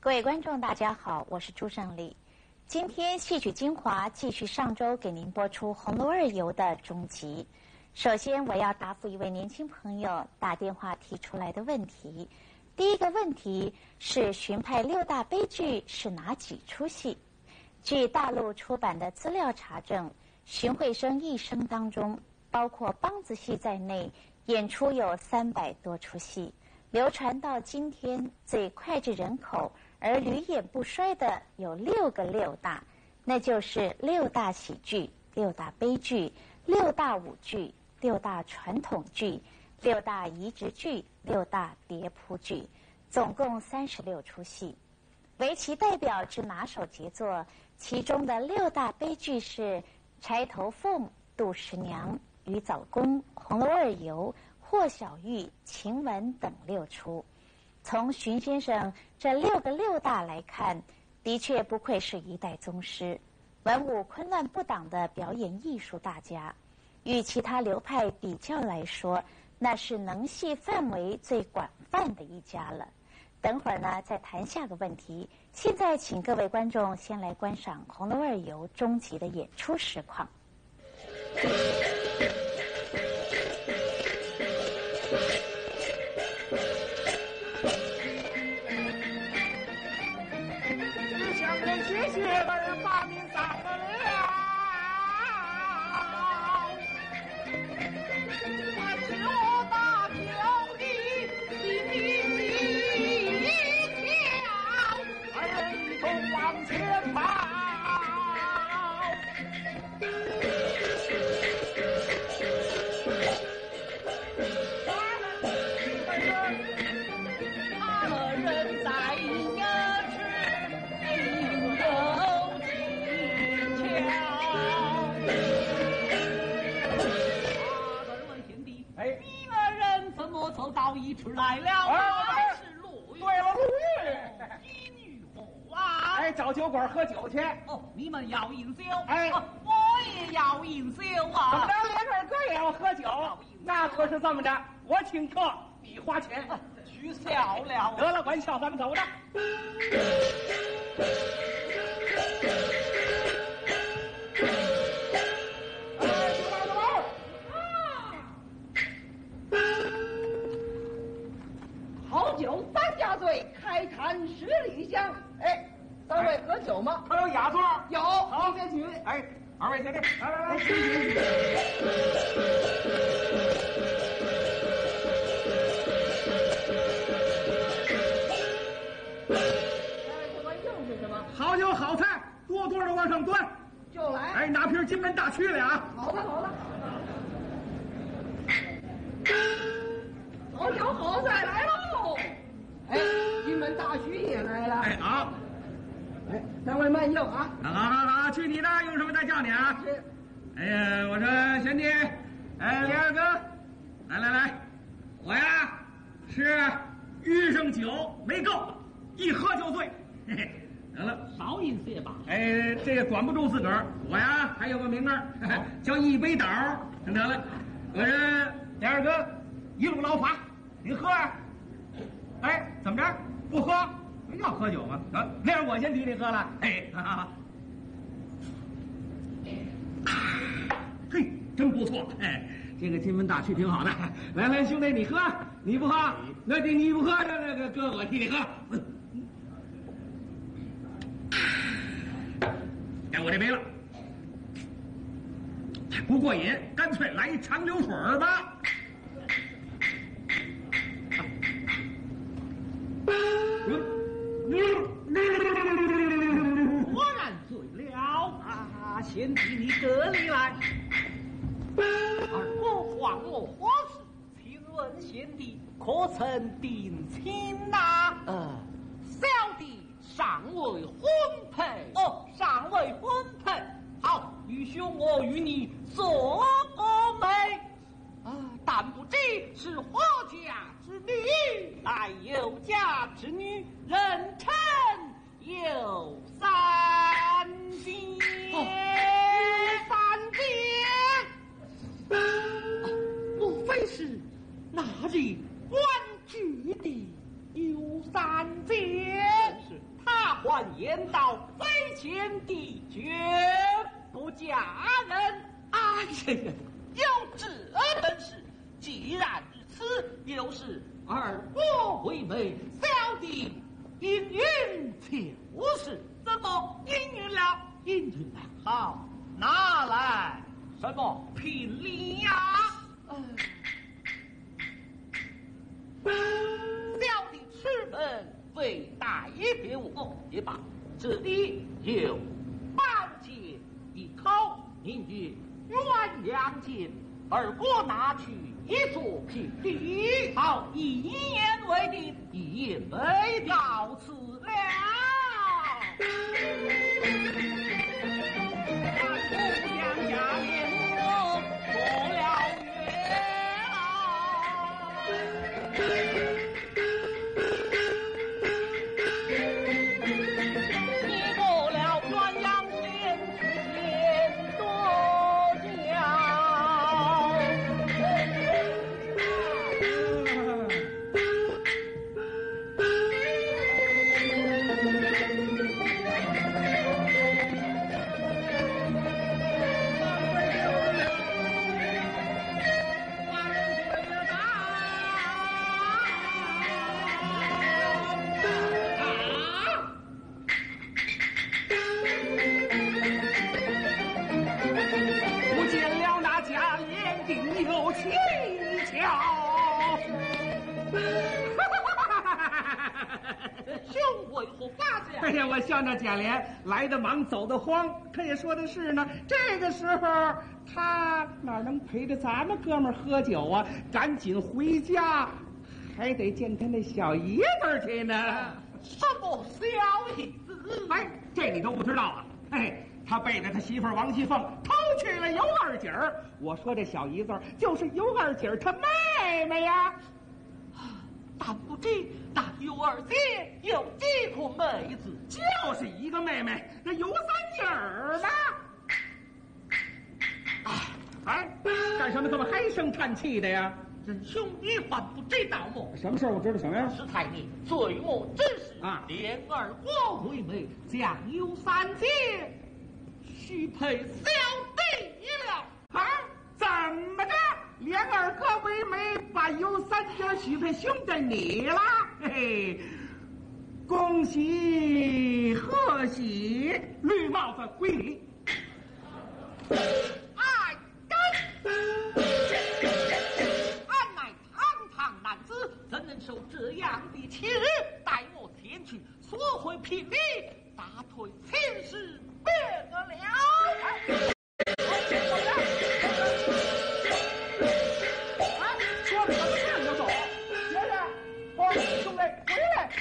各位观众，大家好，我是朱胜利。今天戏曲精华继续上周给您播出《红楼二游》的终集。首先，我要答复一位年轻朋友打电话提出来的问题。第一个问题是荀派6大悲剧是哪几出戏？据大陆出版的资料查证，荀慧生一生当中，包括梆子戏在内，演出有300多出戏。流传到今天最脍炙人口而屡演不衰的有6个6大，那就是6大喜剧、6大悲剧、6大舞剧、6大传统剧、6大移植剧、6大叠扑剧，总共36出戏。为其代表之拿手杰作，其中的6大悲剧是《钗头凤》、《杜十娘》、《渔枣宫》、《红楼二游》、《霍小玉》、《晴雯》等6出。从荀先生这6个6大来看，的确不愧是一代宗师，文武昆乱不挡的表演艺术大家。与其他流派比较来说，那是能戏范围最广泛的一家了。等会儿呢，再谈下个问题。现在请各位观众先来观赏《红楼二游》终极的演出实况。 谢谢把人把命丧了我就大叫你跳，二人一同往前跑。 走到一处来了，还是陆玉。 对了，陆玉， 一女火啊！ 哎，找酒馆喝酒去。 哦，你们要饮酒？ 哎， 我也要饮酒啊！ 怎么着，连个也要喝酒？那可是这么着，我请客，你花钱。 取消了。 得了，玩笑，咱们走着。 好酒3家醉，开坛10里香。哎，3位喝酒吗？ 还有雅座？ 有， 好， 先去。 哎，2位先去，来，请。 这碗又是什么？ 好酒好菜，多多的往上端。 就来。 哎，拿瓶金门大曲来啊！ 好的，好的。好酒好菜来喽！哎，金门大曲也来了。 哎，好。 哎，3位慢用啊！ 好，去你的，用什么再叫你啊？ 是。 哎呀，我说贤弟，哎，连二哥，来，我呀是遇上酒没够，一喝就醉。嘿嘿，得了， 少饮些吧。 哎，这个管不住自个儿，我呀还有个名儿，叫一杯倒。得了，我说连二哥，一路劳乏，你喝啊？哎，怎么着？不喝？要喝酒吗？啊，那样我先替你喝了。哎，嘿，真不错。哎，这个金门大曲挺好的。来，兄弟，你喝，你不喝？那你不喝，那个哥我替你喝。哎，我这没了，不过瘾，干脆来一长流水吧。 果然醉了啊！贤弟，你这里来。我慌我何事？请问贤弟可曾定亲呐？小弟尚未婚配。哦，尚未婚配。好，愚兄我与你做个媒。但不知是何家之女，乃有家之女，人称有3姐。 有3姐， 莫非是那日官居的有3姐？是他还言道：非前帝绝不嫁人。哎呀，有这等事，既然如此，又是二国为媒，小弟应允就是怎么应允了？应允了。好，拿来什么聘礼呀？小弟出门为带给我也罢，这里有宝剑一口，您曰原谅剑，二哥拿去一作聘礼。好，一言为定，一言为定，告辞了。兄为何发这样？ 哎呀，我笑那贾琏来得忙，走得慌。可也说的是呢，这个时候他哪能陪着咱们哥们儿喝酒啊？赶紧回家，还得见他那小姨子去呢。 什么小姨子？ 哎，这你都不知道啊？哎，他背着他媳妇儿王熙凤偷去了尤二姐儿。我说这小姨子就是尤二姐儿她妹妹呀。 但不知那尤二姐有几个妹子？ 就是一个妹妹，那尤三姐儿呢？哎，干什么这么唉声叹气的呀？ 仁兄，你还不知道吗？ 什么事儿？我知道什么呀？ 师太你罪莫之事啊！ 连二国为媒，将尤三姐许配小弟了。 啊？怎么着？连二哥为媒，把尤三姐许配兄弟你了？嘿嘿，恭喜贺喜，绿帽子归你。 哎，俺乃堂堂男子，怎能受这样的欺辱？待我前去索回聘礼，打退前世，别得了。 说着怎么看就走？爷爷，兄弟，回来！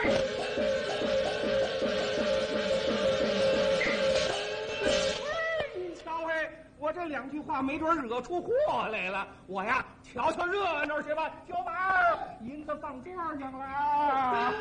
你瞧嘿，我这两句话没准惹出祸来了。我呀，瞧瞧热闹去吧。小马，银子放桌上了。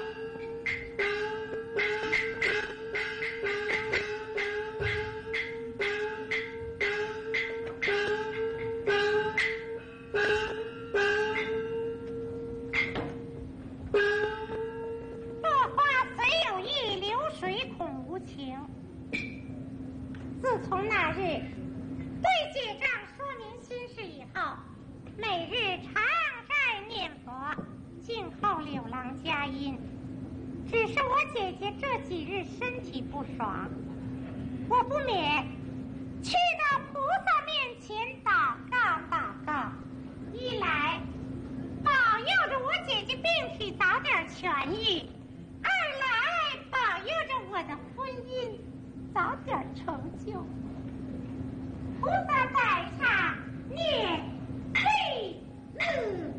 自从那日对姐丈说明心事以后，每日常斋念佛，静候柳郎佳音。只是我姐姐这几日身体不爽，我不免去到菩萨面前祷告，一来保佑着我姐姐病体早点痊愈，二来保佑着我的婚姻早点成就。菩萨在上念弟子。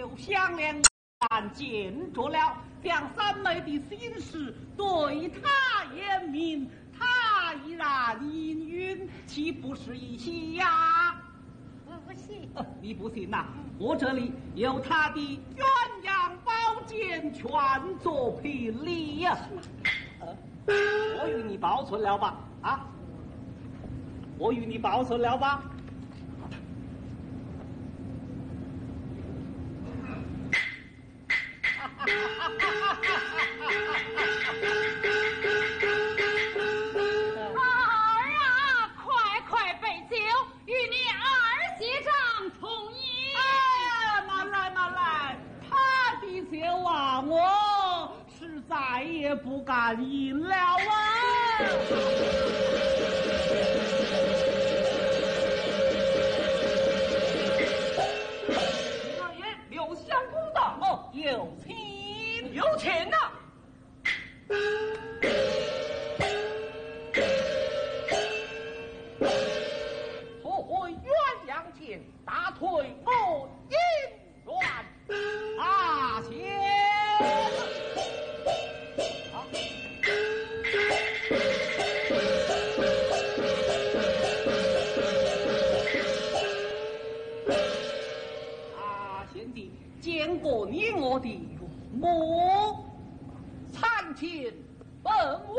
刘香莲见着了两三妹的心事，对他言明，他依然应允，岂不是一喜呀？ 我不信。 你不信呐？我这里有他的鸳鸯宝剑，全作凭理呀。我与你保存了吧？啊，我与你保存了吧？ 儿啊，快备酒，与你二姐丈同饮。 慢来，他的酒啊，我是再也不敢饮了啊！ 二爷刘相公的哦，有请， 有请呐！托回鸳鸯剑，打退我姻缘。 阿贤。贤弟，见过你我的母参见本无。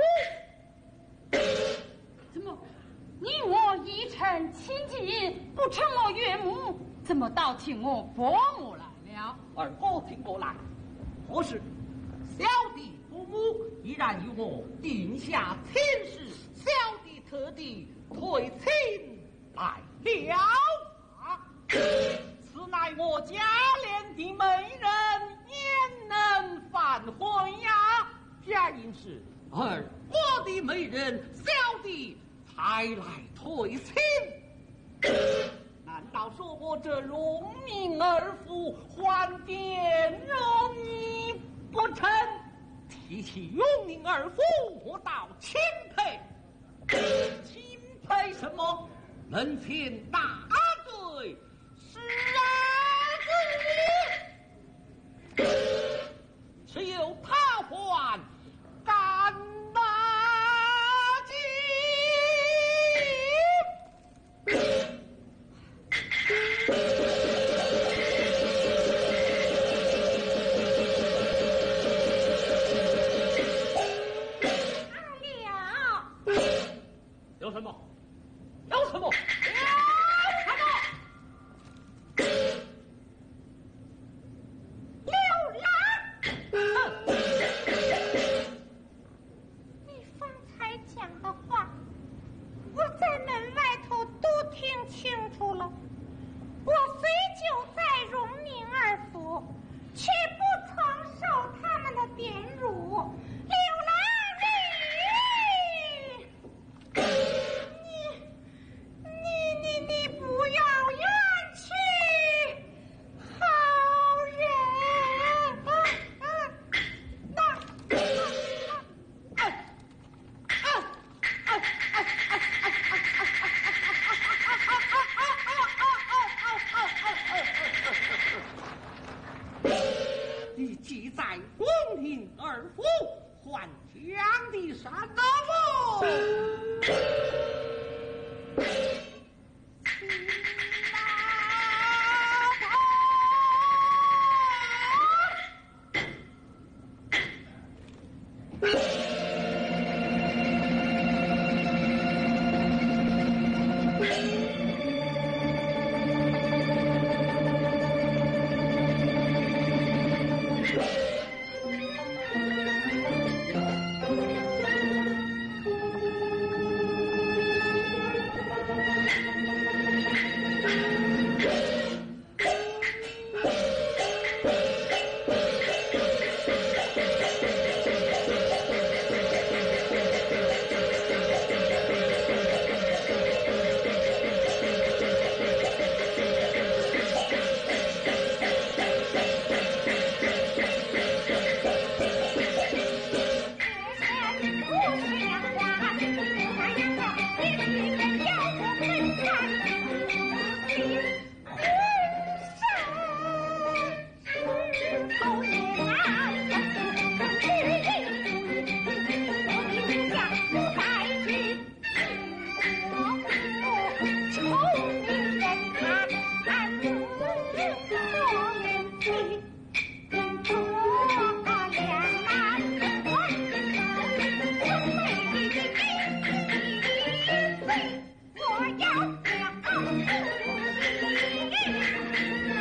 怎么，你我一程亲近，不称我岳母，怎么倒请我伯母来了？ 二哥请过来，何事？小弟父母依然与我定下亲事，小弟特地退亲来了。此乃我家莲的美人，焉能反悔呀？假因是而我的美人，小弟才来退亲。难道说我这荣民二夫还点容易不成？提起荣民二夫，我倒钦佩。钦佩什么？门前大队是儿子，只有他还敢拿有什么？有什么？ 你方才讲的话，我在门外头都听清楚了。我虽就在荣民二府，却不曾受他们的贬辱。柳兰你不要冤屈好人。 你既在荣民二府，还江的山高喽。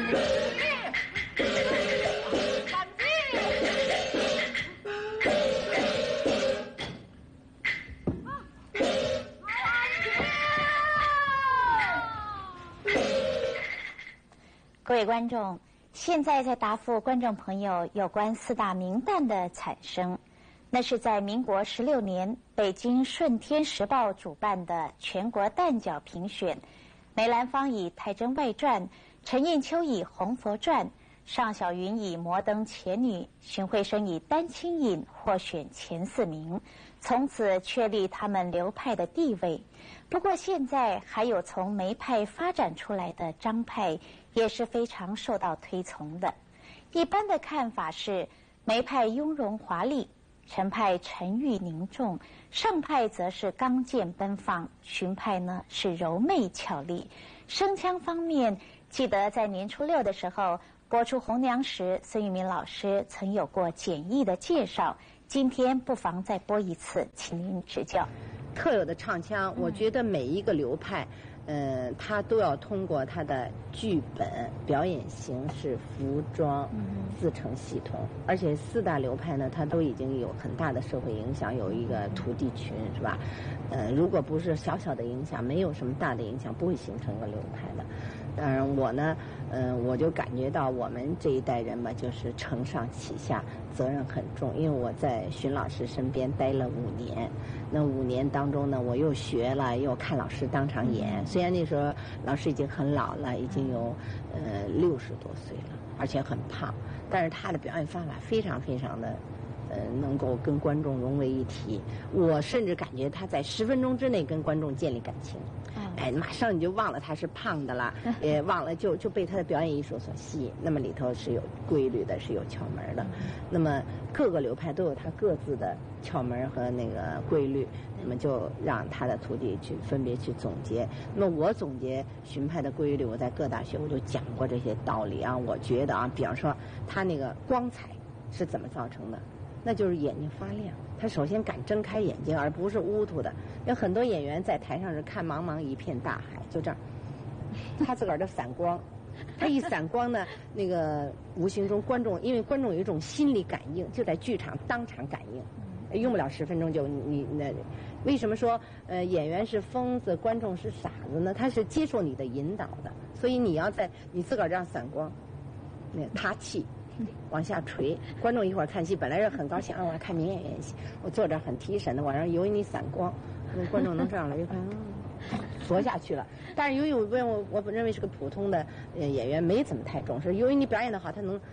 各位观众，现在在答复观众朋友有关4大名旦的产生。那是在民国16年，北京《顺天时报》主办的全国旦角评选，梅兰芳以《太真外传》，陈寅秋以《红佛传》，尚小云以《摩登前女》，荀慧生以《丹青引》获选前4名，从此确立他们流派的地位。不过现在还有从梅派发展出来的张派，也是非常受到推崇的。一般的看法是，梅派雍容华丽，陈派沉郁凝重，上派则是刚健奔放，荀派呢是柔媚俏丽。声腔方面，记得在年初6的时候播出《红娘》时，孙玉民老师曾有过简易的介绍，今天不妨再播一次，请您指教。 特有的唱腔，我觉得每一个流派，它都要通过它的剧本、表演形式、服装自成系统。而且4大流派呢，它都已经有很大的社会影响，有一个徒弟群，是吧？如果不是小小的影响，没有什么大的影响，不会形成一个流派的。当然，我呢，我就感觉到我们这一代人吧，就是承上启下，责任很重。因为我在荀老师身边待了5年，那5年当中呢，我又学了，又看老师当场演。虽然那时候老师已经很老了，已经有60多岁了，而且很胖，但是他的表演方法非常非常的。能够跟观众融为一体，我甚至感觉他在10分钟之内跟观众建立感情，马上你就忘了他是胖的了，也忘了就被他的表演艺术所吸引。那么里头是有规律的，是有窍门的。那么各个流派都有他各自的窍门和那个规律，那么就让他的徒弟去分别去总结。那么我总结荀派的规律，我在各大学我就讲过这些道理啊。我觉得啊，比方说他那个光彩是怎么造成的？那就是眼睛发亮，他首先敢睁开眼睛，而不是乌涂的。有很多演员在台上是看茫茫一片大海，就这样，他自个儿的散光，他一散光呢，那个无形中因为观众有一种心理感应，就在剧场当场感应，用不了10分钟就你那。为什么说演员是疯子，观众是傻子呢？他是接受你的引导的，所以你要在你自个儿这样散光，那他气。往下垂，观众一会儿看戏，本来是很高兴啊，我要看名演员戏，我坐这很提神的，往上由于你散光，那观众能这样来一看，缩下去了。但是由于我认为是个普通的演员，没怎么太重视。由于你表演的好，他能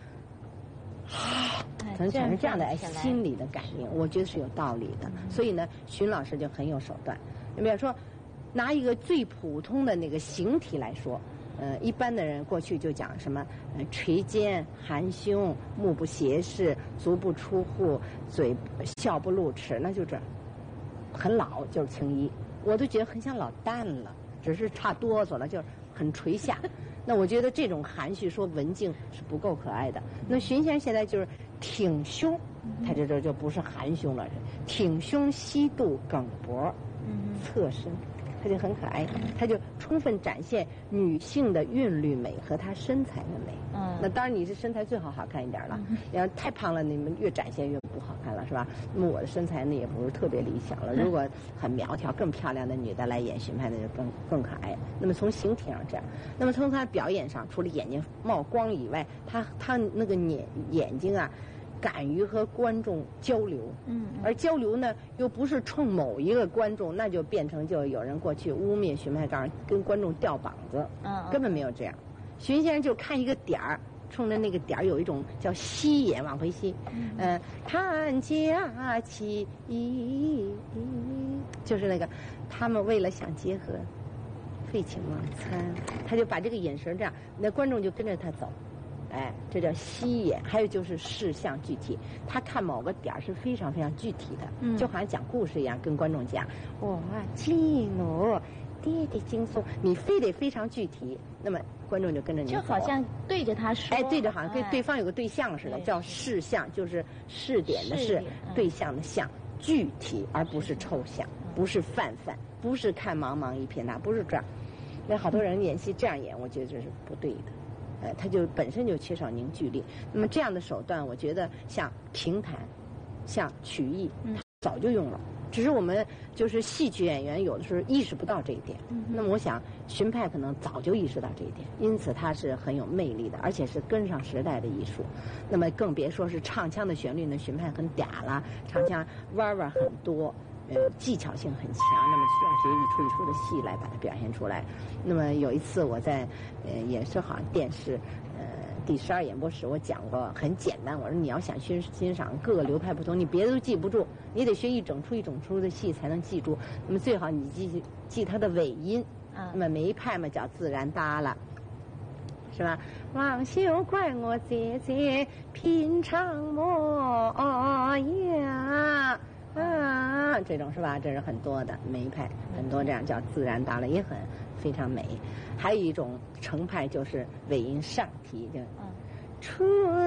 产生这样的心理的感应，我觉得是有道理的。所以呢，荀老师就很有手段。你比如说，拿一个最普通的那个形体来说。一般的人过去就讲什么垂肩、含胸、目不斜视、足不出户、笑不露齿，那就这很老，就是青衣。我都觉得很像老旦了，只是差哆嗦了，就是很垂下。那我觉得这种含蓄说文静是不够可爱的。那荀先生现在就是挺胸，他这就不是含胸了，挺胸吸肚梗脖，侧身。它就很可爱，它就充分展现女性的韵律美和她身材的美。那当然你是身材最好看一点了，要太胖了，你们越展现越不好看了，是吧？那么我的身材呢也不是特别理想了。如果很苗条、更漂亮的女的来演荀派，那就更可爱。那么从形体上这样，那么从她表演上，除了眼睛冒光以外，她那个眼睛啊。敢于和观众交流，而交流呢又不是冲某一个观众，那就变成就有人过去污蔑荀派刚跟观众吊膀子，根本没有这样。荀先生就看一个点儿，冲着那个点儿有一种叫吸眼往回吸，看佳期，就是那个他们为了想结合，废寝忘餐，他就把这个眼神这样，那观众就跟着他走。这叫吸眼。还有就是事项具体，他看某个点是非常非常具体的，就好像讲故事一样，跟观众讲，哇，基努爹爹惊悚，你非得非常具体，那么观众就跟着你走， 就好像对着他说， 对着好像跟对方有个对象似的，叫事项，就是试点的试，对象的象，具体而不是抽象，不是泛，不是看茫茫一片大，不是这样。那好多人演戏这样演，我觉得这是不对的。 它就本身就缺少凝聚力。那么这样的手段，我觉得像评弹、像曲艺，早就用了。只是我们就是戏曲演员有的时候意识不到这一点。那么我想荀派可能早就意识到这一点，因此它是很有魅力的，而且是跟上时代的艺术。那么更别说是唱腔的旋律呢，荀派很嗲了，唱腔弯弯很多，技巧性很强，那么需要学一出一出的戏来把它表现出来。那么有一次我在也是好像电视第12演播室我讲过，很简单，我说你要想欣赏各个流派不同，你别的都记不住，你得学一整出的戏才能记住。那么最好你记它的尾音，那么每一派嘛叫自然搭了，是吧？王秀怪我姐姐品尝模样啊，这种是吧？这是很多的，每一派很多这样叫自然搭了，也很非常美。还有一种程派就是尾音上提，就春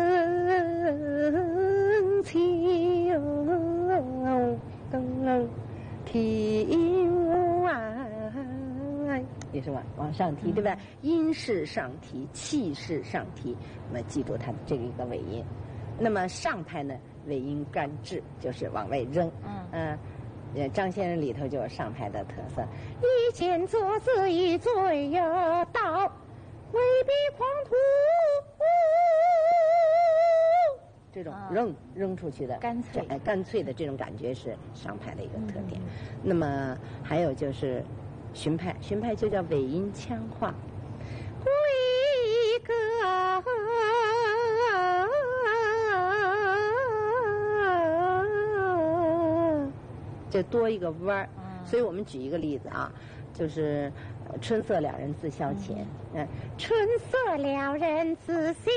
秋听完，也是往上提，对吧？音势上提，气势上提，那么记住它的这一个尾音。那么上派呢，尾音干至，就是往外扔。张先生里头就有上派的特色。一见作字一嘴呀道，未必狂徒。这种扔出去的干脆的这种感觉是上派的一个特点。那么还有就是荀派就叫尾音腔化，归歌就多一个弯儿。所以我们举一个例子啊，就是春色了人自消遣，春色了人自消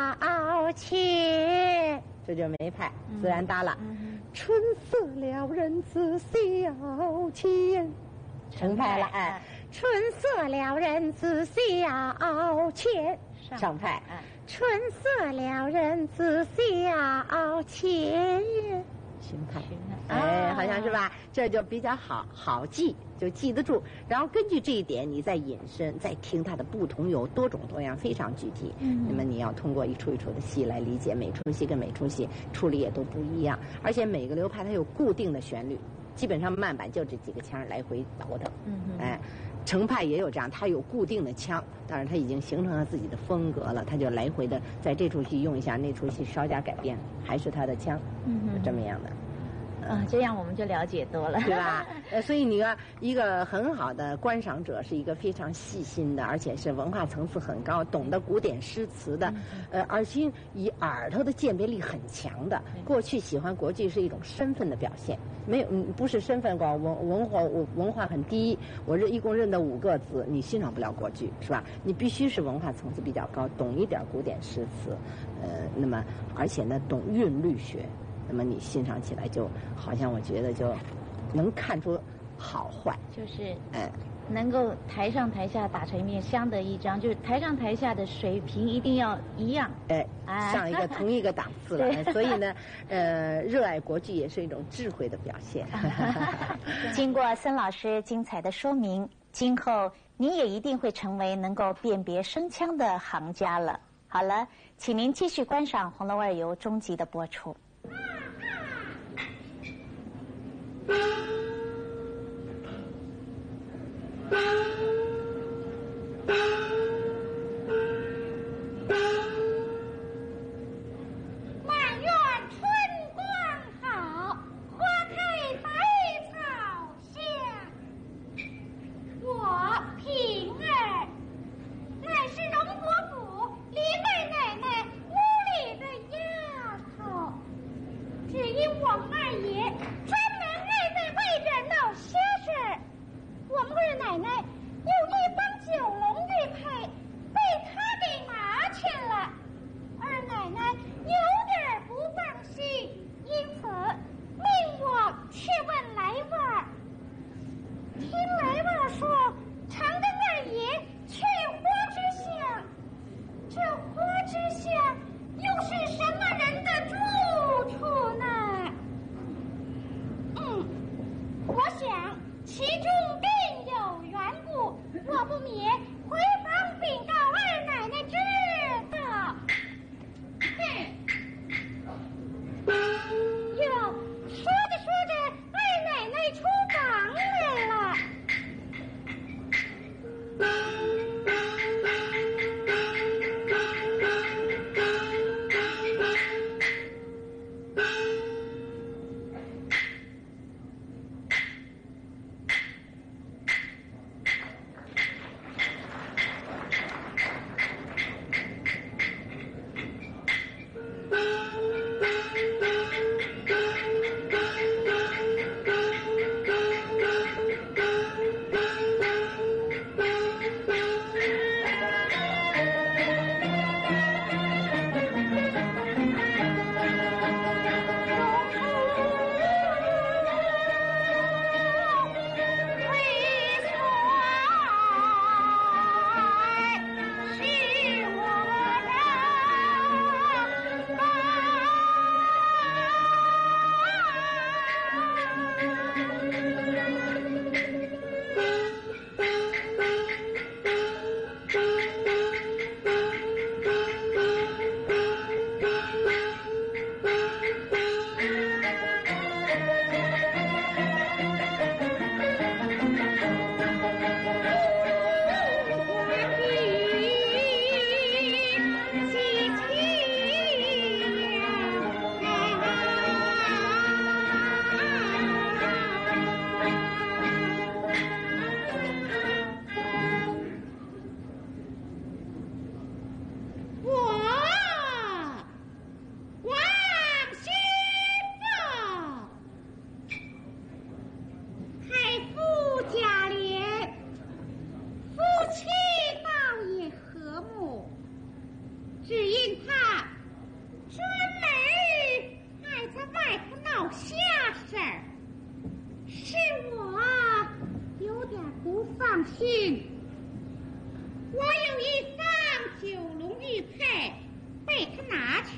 遣，这就没派自然搭了。春色了人自消遣，成派了。春色了人自消遣，上派。春色了人自消遣，荀派。好像是吧？这就比较好记，就记得住。然后根据这一点，你再引申，再听它的不同，有多种多样，非常具体。那么你要通过一出一出的戏来理解，每出戏跟每出戏处理也都不一样，而且每个流派它有固定的旋律，基本上慢板就这几个腔来回倒腾。程派也有这样，它有固定的腔，但是它已经形成了自己的风格了，它就来回的在这出戏用一下，那出戏稍加改变，还是它的腔，这么样的。 这样我们就了解多了， 对吧？所以你要一个很好的观赏者，是一个非常细心的，而且是文化层次很高，懂得古典诗词的，而且以耳朵的鉴别力很强的。过去喜欢国剧是一种身份的表现，没有不是身份高，文化很低。我一共认得5个字，你欣赏不了国剧，是吧？你必须是文化层次比较高，懂一点古典诗词，那么而且呢懂韵律学。那么你欣赏起来就好像我觉得就能看出好坏， 就是能够台上台下打成一面，相得益彰，就是台上台下的水平一定要一样， 上一个同一个档次了。所以呢，热爱国剧也是一种智慧的表现。 经过孙老师精彩的说明，今后你也一定会成为能够辨别声腔的行家了。好了，请您继续观赏《红楼二游》终极的播出。 满园春光好，花开百草香。我平儿乃是荣国府李妹奶奶屋里的丫头，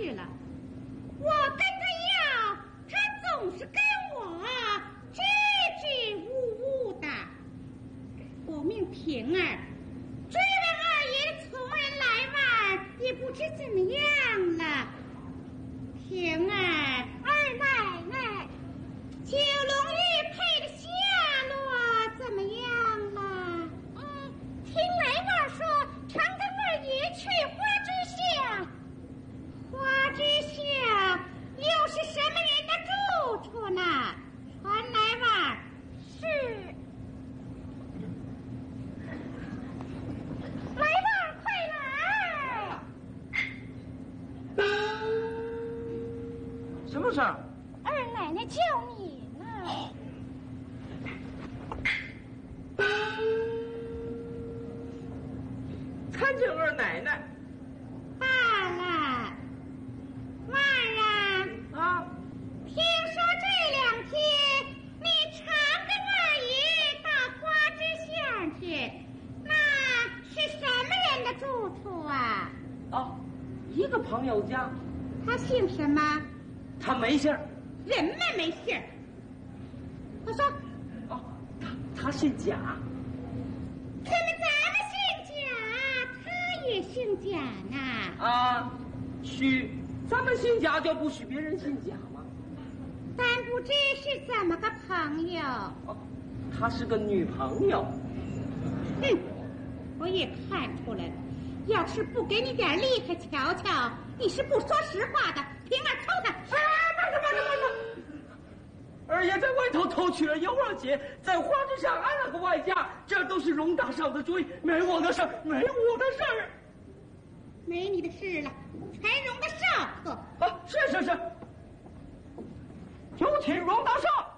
是了，我跟他要，他总是跟我支支吾吾的。我命平儿追问二爷的从人来往，也不知怎么样了。平儿，二奶奶，九龙玉佩的下落怎么样了？听来往说常跟二爷去花之巷。花之巷又是什么人的住处呢？传来往是来往，快来！ 什么事儿？ 二奶奶叫你呢。 参见二奶奶。 罢了，万儿啊， 听说这2天你常跟二爷到花之巷去，那是什么人的住处啊？ 哦，一个朋友家。 他姓什么？ 他没信儿。 人们没信儿。我说， 哦，他姓贾。 可是咱们姓贾，他也姓贾呢。 啊，许咱们姓贾就不许别人姓贾吗？ 但不知是怎么个朋友。 哦，她是个女朋友。 哼，我也看出来了。要是不给你点厉害瞧瞧，你是不说实话的。平儿抽他！ 慢！二爷在外头偷娶了尤二姐，在花之巷安了个外家，这都是荣大少的主意，没我的事儿，没我的事儿。 没你的事了，全荣的少客。 啊，是，有请荣大少。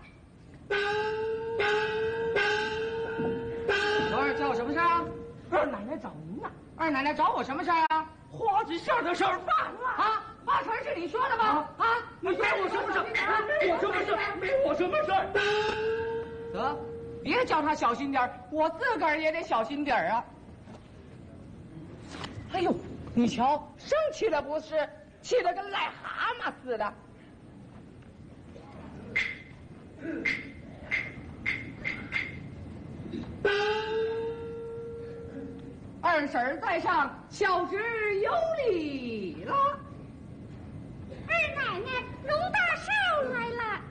小二叫什么事啊？ 二奶奶找您呢。 二奶奶找我什么事啊？ 花之巷的事儿办了啊！八成是你说的吗？啊！ 没我什么事，没我什么事。 得，别叫他小心点儿，我自个儿也得小心点儿啊。哎呦，你瞧，生气了不是？气得跟癞蛤蟆似的。二婶在上，小侄有礼了。 二奶奶，荣大少来了。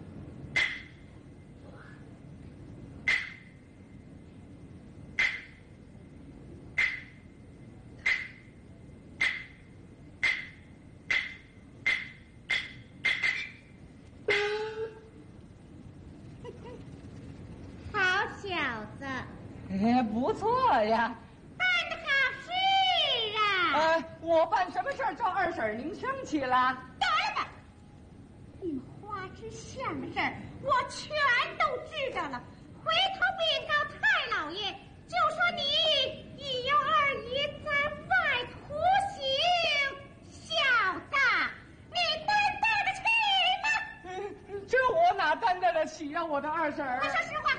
好小子， 不错呀。 办得好事啊！ 我办什么事儿叫二婶您生气了？ 得了吧！你们花之巷的事儿我全都知道了。回头禀告太老爷，就说你已有二爷在外图行，小子，你担待得起吗？ 这我哪担待得起呀，我的二婶儿。 快说实话。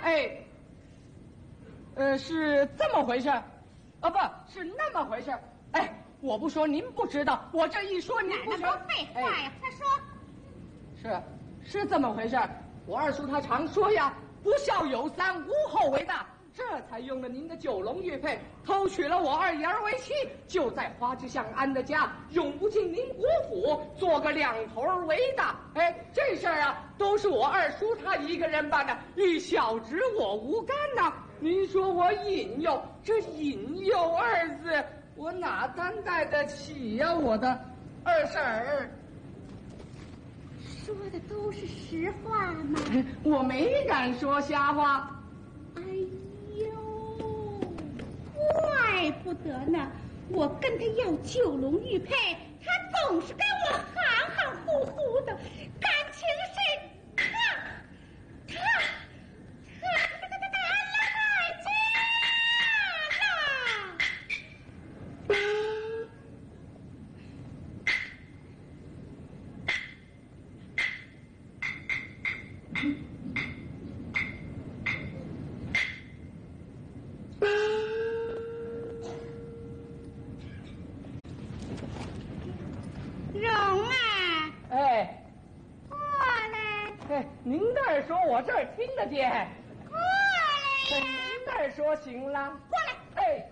是这么回事儿，不是那么回事儿。我不说您不知道，我这一说您不哪那么废话呀？快说。 是这么回事儿。我二叔他常说呀，不孝有三，无后为大。这才用了您的九龙玉佩，偷娶了我二爷儿为妻，就在花之巷安的家，永不进您国府，做个两头为大。这事儿啊，都是我二叔他一个人办的，与小侄我无干呐。您说我引诱，这引诱二字，我哪担待得起呀，我的二婶儿。 说的都是实话吗？ 我没敢说瞎话。 哎呦，怪不得呢！我跟他要九龙玉佩，他总是跟我含含糊糊的，感情是他您这儿说，我这儿听得见。 过来呀！ 您这儿说行了。 过来。 哎，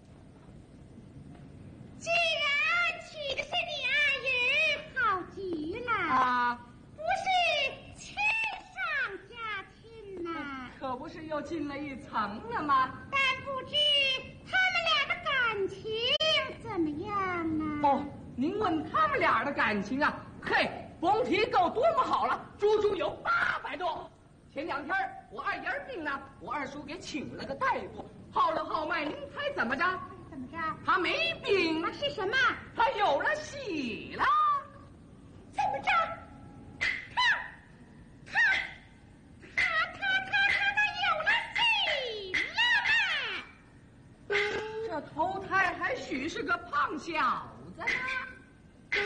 既然娶的是你二爷，好极了啊， 不是亲上加亲呐， 可不是又进了一层了吗？ 但不知他们俩的感情怎么样呢？ 哦，您问他们俩的感情啊？嘿，甭提够多么好了，足足有800多。前2天我二爷病了，我二叔给请了个大夫，号了号脉，您猜怎么着？ 怎么着？ 他没病， 那是什么？ 他有了喜了。 怎么着？他有了喜了嘛？ 这头胎还许是个胖小子呢。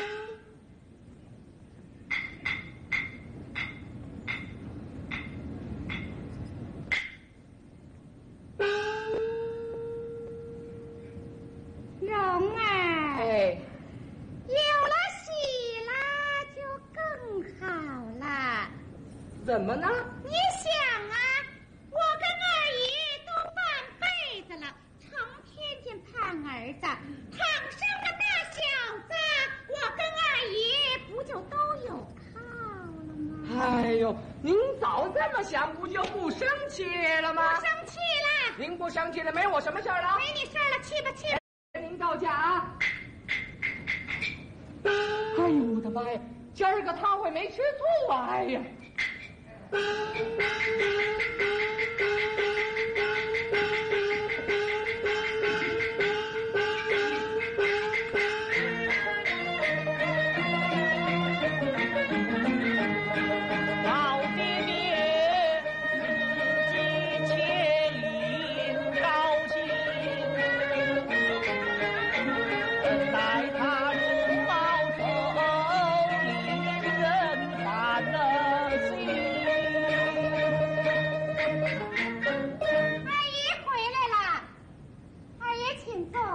蓉儿， 哎， 有了喜了就更好了。 怎么呢？ 你想啊，我跟二爷都半辈子了，成天见胖儿子，倘生个大小子，我跟二爷不就都有靠了吗？ 哎呦，您早这么想，不就不生气了吗？ 不生气了， 您不生气了，没我什么事儿了？ 没你事儿了，去吧去吧。 您到家啊！哎呦我的妈呀，今儿个他会没吃醋啊！哎呀！ 老爹爹世界千里高兴，待他如毛绸，令人烦了心。 二爷回来了，二爷请坐。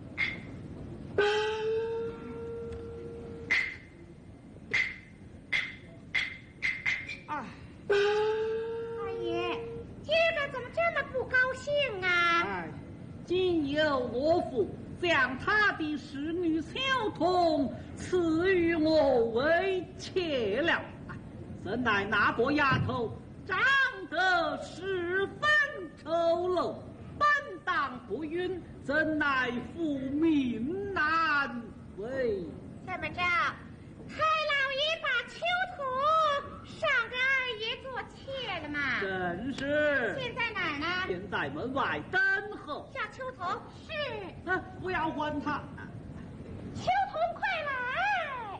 二爷，今儿个怎么这么不高兴啊？ 哎，今有我父将他的侍女小童赐予我为妾了，怎奈那个丫头长得十分丑陋，本当不允，怎奈父命难违。 这么着，太老爷把秋土赏给二爷做妾了嘛？ 正是。 现在哪儿呢？ 现在门外等候。 叫秋桐。是。 不要管他。 秋桐，快来！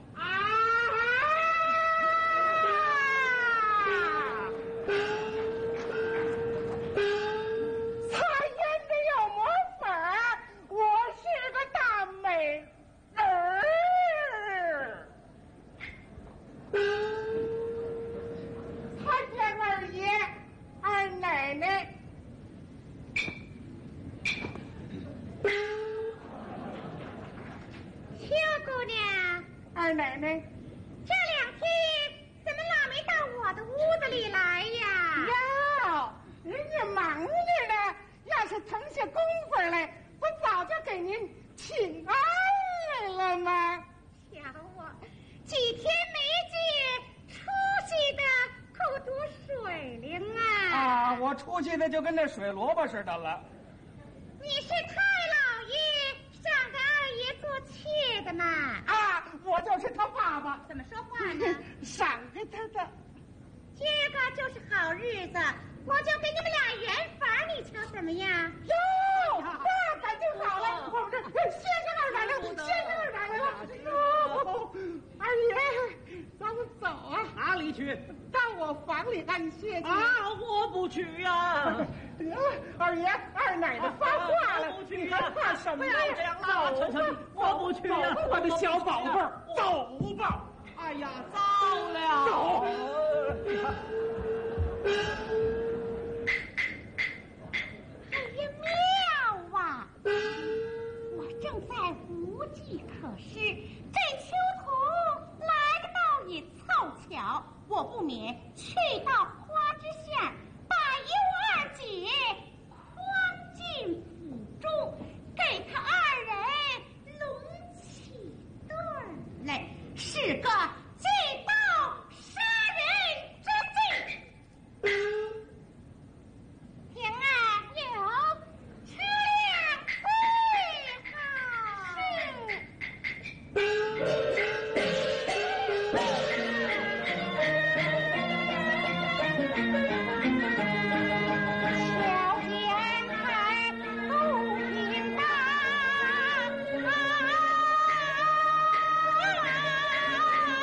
擦胭脂又抹粉儿，我是个大美人儿。参见二爷、二奶奶。 秋姑娘， 二奶奶， 这2天怎么老没到我的屋子里来呀？ 哟，人家忙着呢，要是腾下功夫来，不早就给您请安来了吗？ 瞧我，几天没见，出息的可多水灵啊！ 啊，我出去的就跟那水萝卜似的了。 你是太老爷赏给二爷做妾的嘛？ 啊，我就是他爸爸。 怎么说话呢？ 赏给他的。 今儿个就是好日子，我就给你们俩圆房，你瞧怎么样？ 哟，那感情好了，我们这先生二奶奶，先生二奶奶了。哟，二爷，咱们走啊！ 哪里去？ 到我房里安歇去。 我不去呀！ 二爷、二奶奶发话了， 我不去你还怕什么不呀？ 要这样啦， 走吧， 我不去呀！ 走吧，我的小宝贝儿，走吧。 哎呀，糟了！ 走。 哎呀，妙啊！我正在无计可施，这秋桐来得倒也凑巧，我不免去到是个计盗杀人之计。平安有车辆归好。小剑开不平当。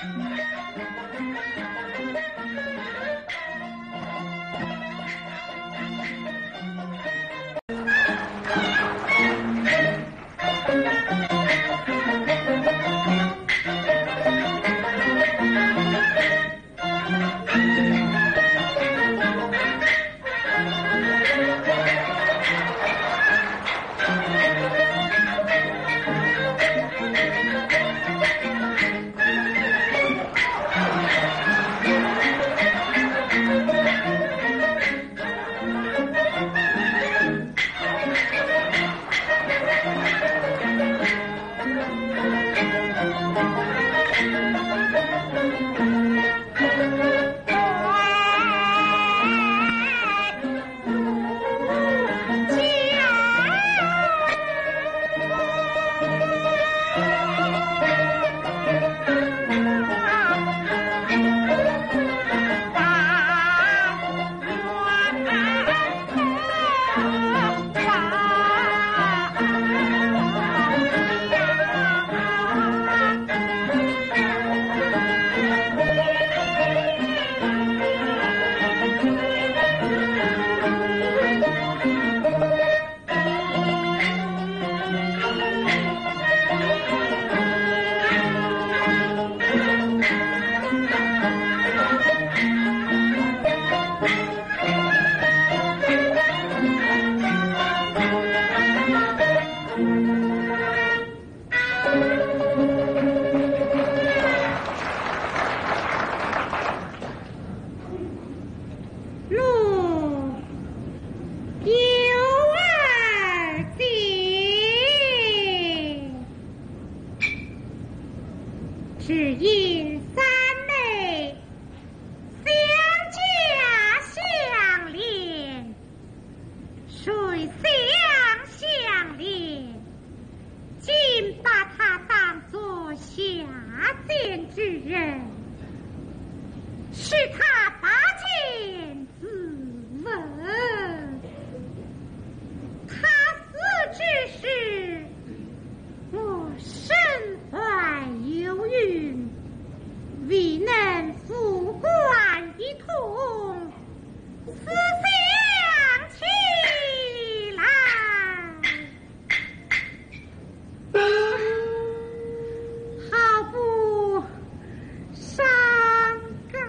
只因三妹相家相恋，水相恋，竟把他当作下贱之人，使他拔剑自刎。他死之时，我身怀有孕，未能复冠一同，思想起来，好不伤感。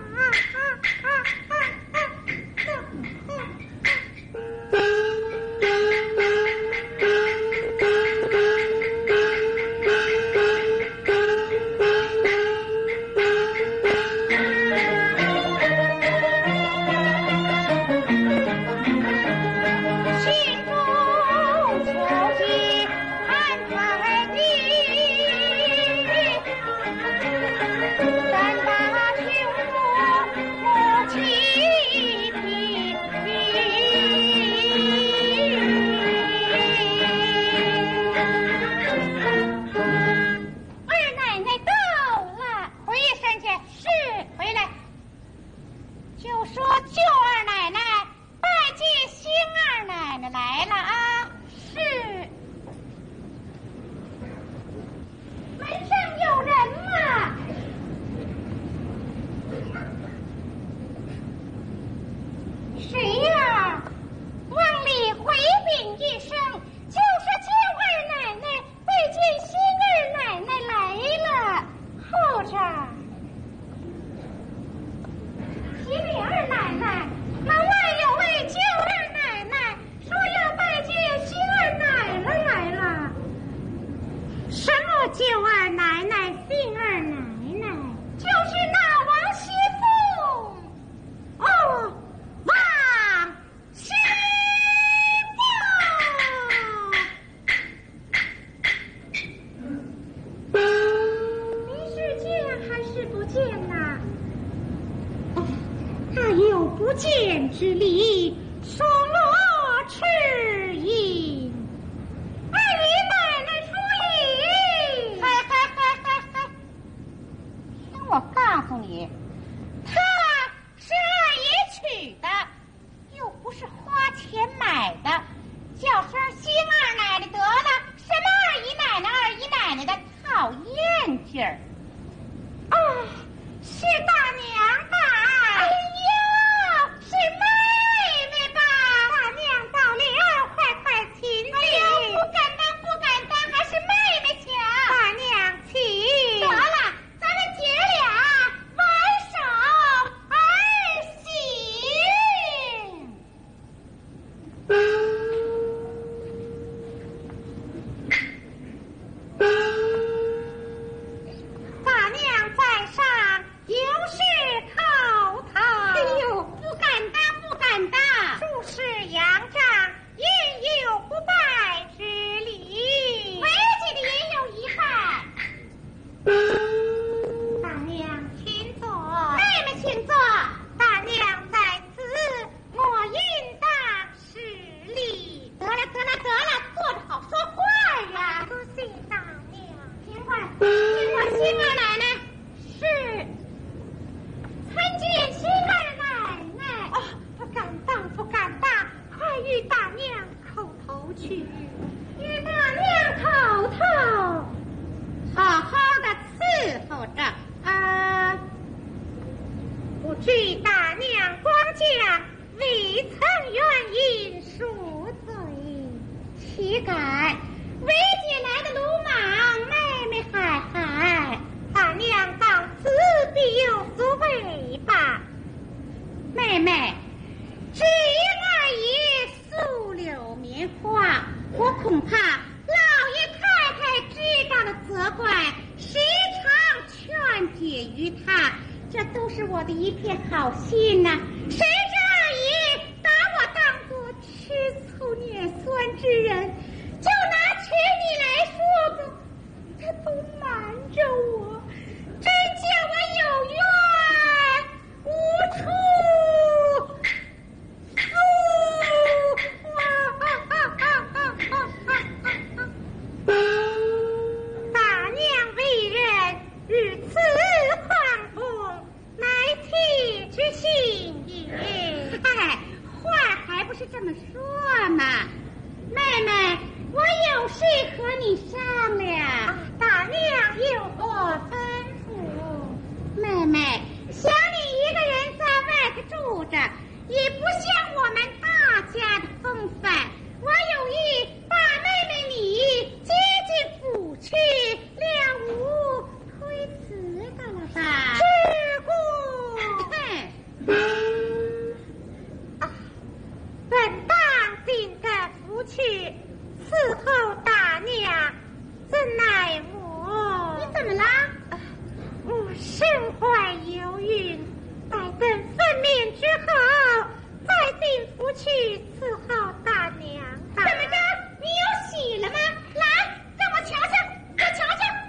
解于他，这都是我的一片好心呐。谁知二爷把我当作吃醋碾酸之人，就拿娶你来说吧，他都瞒着我，真叫我有冤无处大娘为人如此宽宏，乃替之心也。嗨，话还不是这么说嘛。妹妹，我有事和你商量。大娘有何吩咐？妹妹，想你一个人在外头住着，也不像我们大家的风范。我有意把妹妹你接进府去，了无推辞的了吧？知故。本当定个府去伺候大娘，怎奈我……你怎么了？我身怀有孕，待等分娩之后，再进府去伺候大娘。怎么着？你有喜了吗？来，让我瞧瞧，我瞧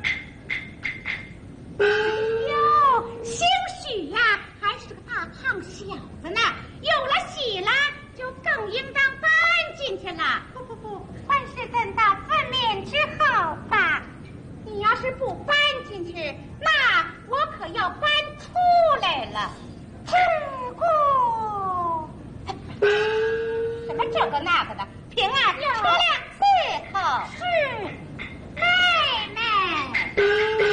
瞧。哎呦，兴许呀，还是个大胖小子呢。有了喜了，就更应当搬进去了。不，还是等到分娩之后吧。你要是不搬进去，那我可要搬出来了。知故。什么这个那个的？平儿，出来伺候。是，妹妹。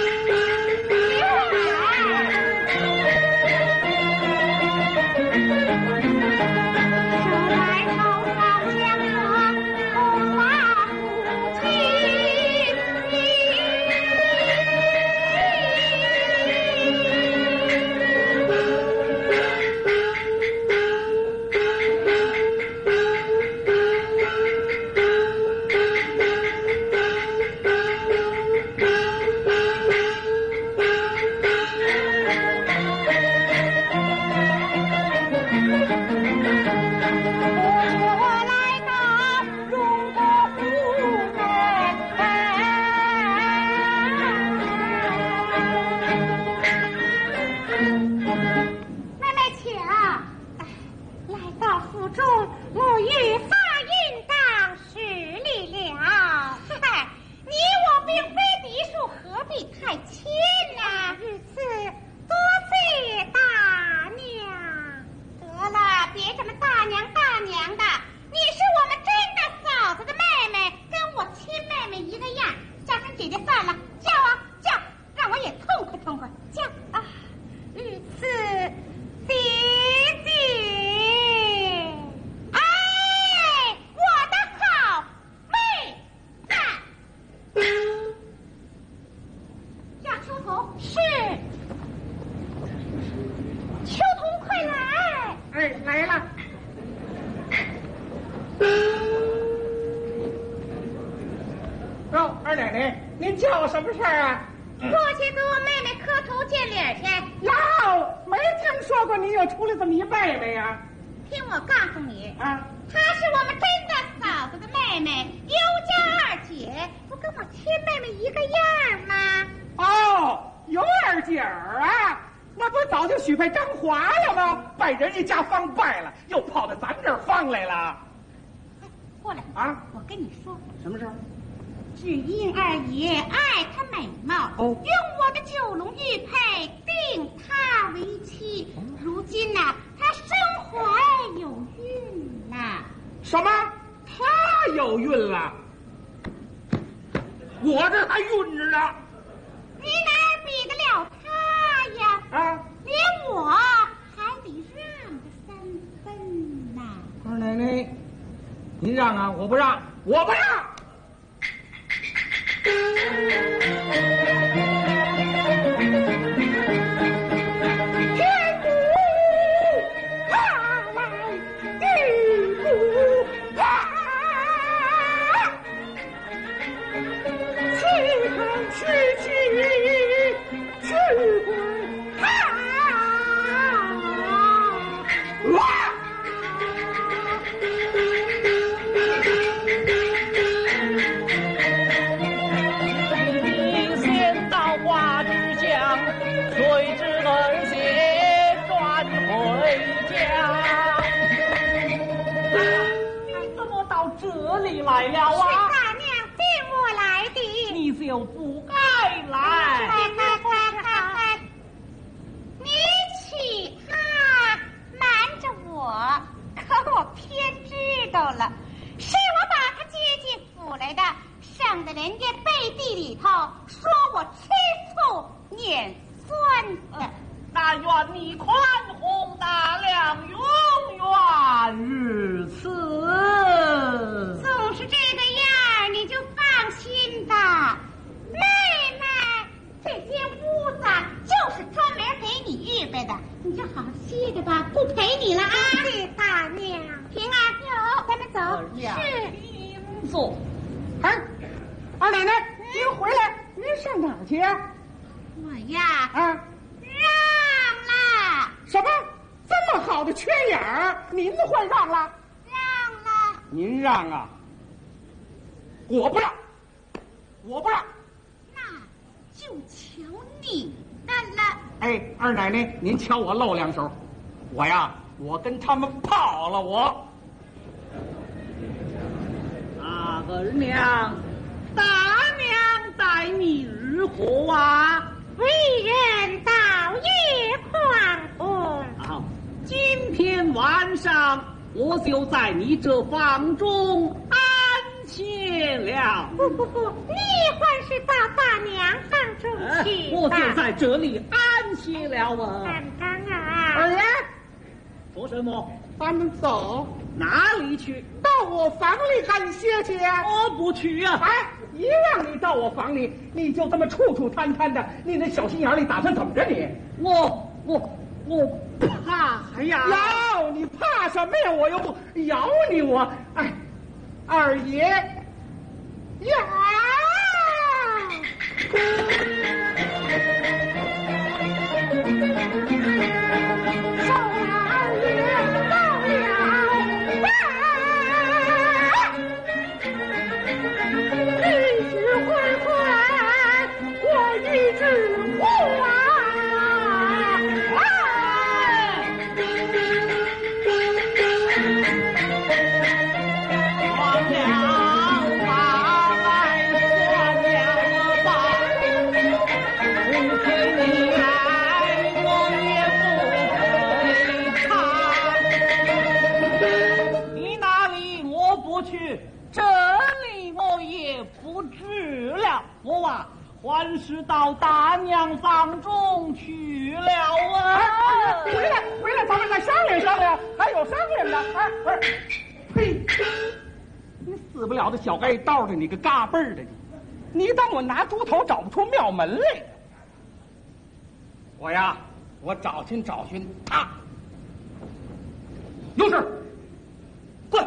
您让啊，我不让，我不让。天不怕来，地不怕，气看去，去管来了啊？ 是大娘叫我来的。 你就不该来。 你娶她瞒着我，可我偏知道了，是我把她接进府来的，省得人家背地里头说我吃醋撵酸的。 但愿你宽宏大量，永远如此。 总是这个样，你就放心吧。妹妹，这间屋子就是专门给你预备的，你就好歇着吧，不陪你了啊。是大娘。平儿，有，咱们走。 是。坐。 哎，二奶奶，您回来，您上哪儿去啊？ 我呀， 啊， 让了。 什么？这么好的缺眼儿，您会让了？ 让了。 您让啊？我不让，我不让。 那就求你的了。 哎，二奶奶，您瞧我露两手，我跟他们跑了我。 二娘，大娘待你如何啊？ 为人倒也宽宏。 好，今天晚上我就在你这房中安歇了。 不，你还是到大娘房中去吧。 我就在这里安歇了啊。 刚刚啊， 二爷， 说什么？ 咱们走， 哪里去？ 到我房里安歇去啊！ 我不去啊！ 哎，一让你到我房里，你就这么处处摊摊的，你那小心眼里打算怎么着你？ 我怕呀！ 咬你怕什么呀？我又不咬你，我哎，二爷呀！ 还是到大娘房中去了啊！ 回来，咱们再商量商量，还有商量的。哎，不是，呸！你死不了的小该道的，你个嘎嘣儿的你当我拿猪头找不出庙门来？我找寻他，有事，滚！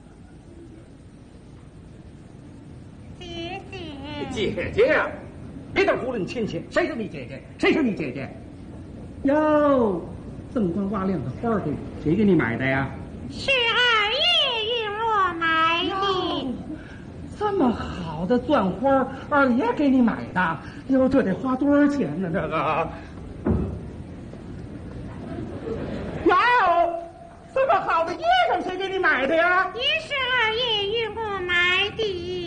姐姐呀！别当胡论亲戚，谁是你姐姐？谁是你姐姐？哟，这么光瓦亮的花给谁给你买的呀？ 是二爷与我买的。 这么好的钻花，二爷给你买的？哟，这得花多少钱呢？这个？哟，这么好的衣裳谁给你买的呀？ 也是二爷与我买的。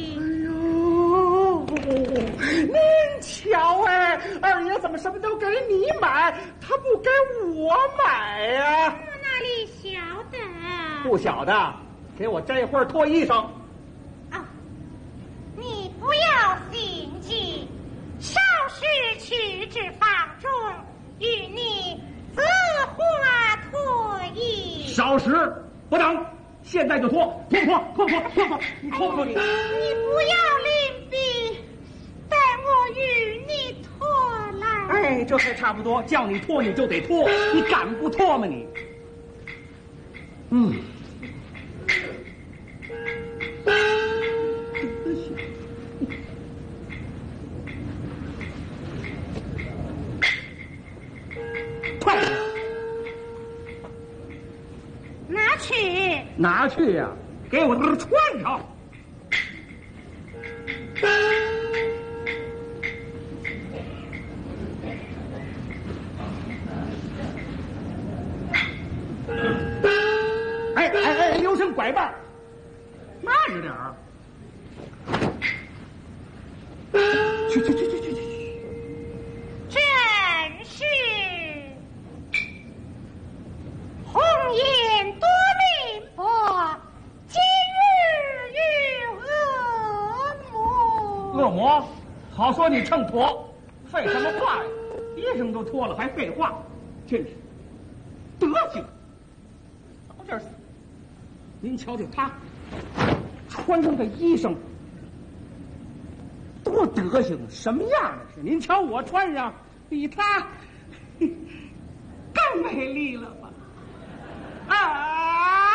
您瞧哎，二爷怎么什么都给你买，他不给我买呀？ 我那里晓得。 不晓得，给我摘花脱衣裳。 哦，你不要心急，稍事去至房中，与你择花脱衣。 稍时不等，现在就脱，脱，你脱不脱你？ 你不要吝啬。待我与你脱来。 哎，这还差不多，叫你脱你就得脱，你敢不脱吗你？快点， 拿去。 拿去呀，给我这穿上。哎，留神拐棒，慢着点儿。 说你秤砣，废什么话呀？衣裳都脱了还废话，真是德行。到这儿死，您瞧瞧他穿上这衣裳多德行，什么样的是？您瞧我穿上比他更美丽了吧？啊！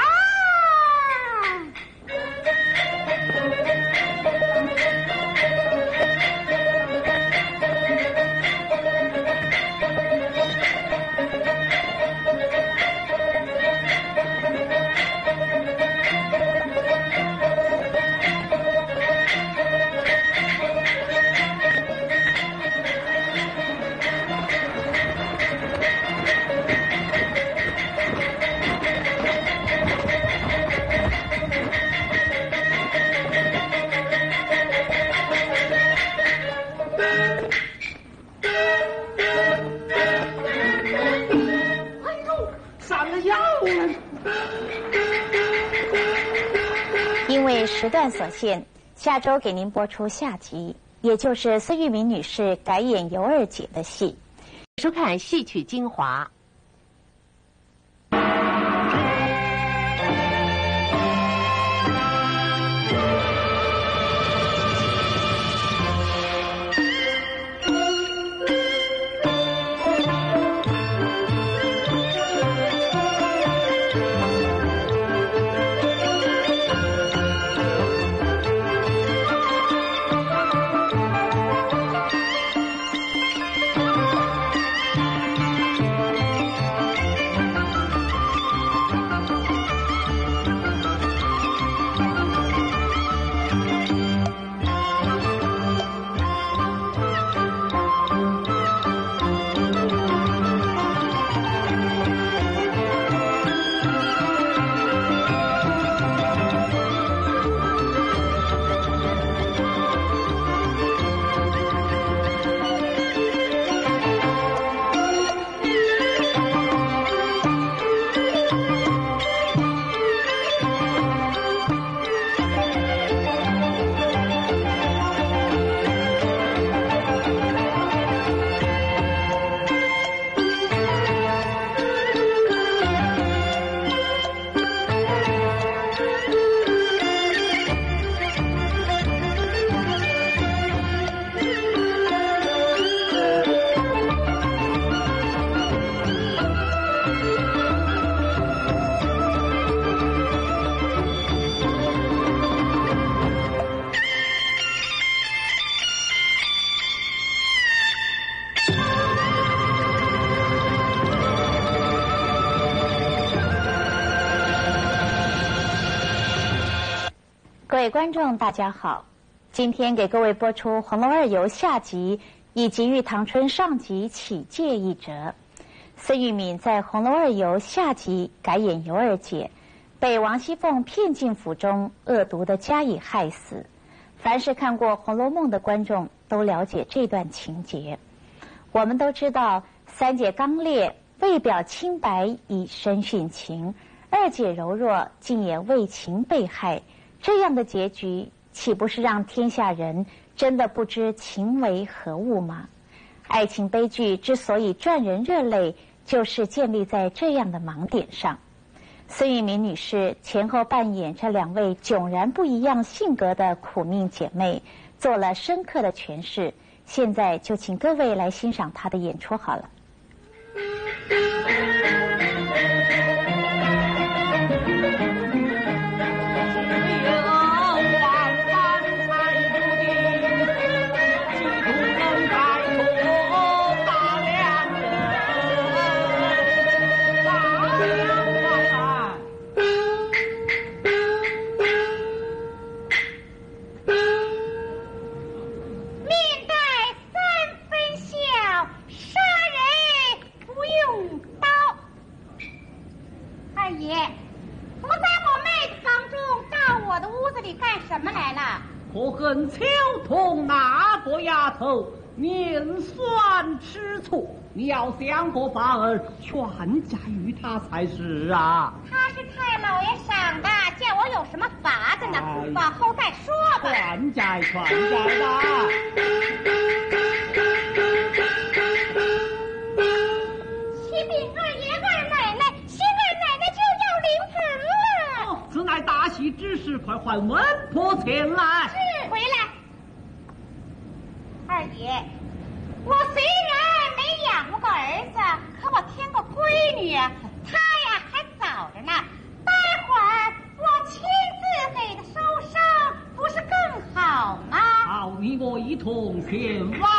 因为时段所限，下周给您播出下集，也就是孙玉敏女士改演尤二姐的戏。 收看戏曲精华。 各位观众，大家好！今天给各位播出《红楼二游》下集以及《玉堂春》上集起介一折。孙玉敏在《红楼二游》下集改演尤二姐，被王熙凤骗进府中，恶毒地加以害死。凡是看过《红楼梦》的观众都了解这段情节。我们都知道，三姐刚烈，为表清白以身殉情；二姐柔弱，竟也为情被害。这样的结局，岂不是让天下人真的不知情为何物吗？爱情悲剧之所以赚人热泪，就是建立在这样的盲点上。孙玉敏女士前后扮演这两位迥然不一样性格的苦命姐妹，做了深刻的诠释。现在就请各位来欣赏她的演出好了。 我跟巧童那个丫头面酸吃醋， 你要想个法儿劝架于他才是啊。 他是太老爷赏的，叫我有什么法子呢？往后再说吧。 劝架吧。 启禀二爷二奶奶，新二奶奶就要临盆了。 此乃大喜之事，快唤文婆前来。 是，回来。二爷，我虽然没养过个儿子，可我添个闺女啊，她呀还早着呢。待会儿我亲自给她收伤，不是更好吗？ 好，你我一同前往。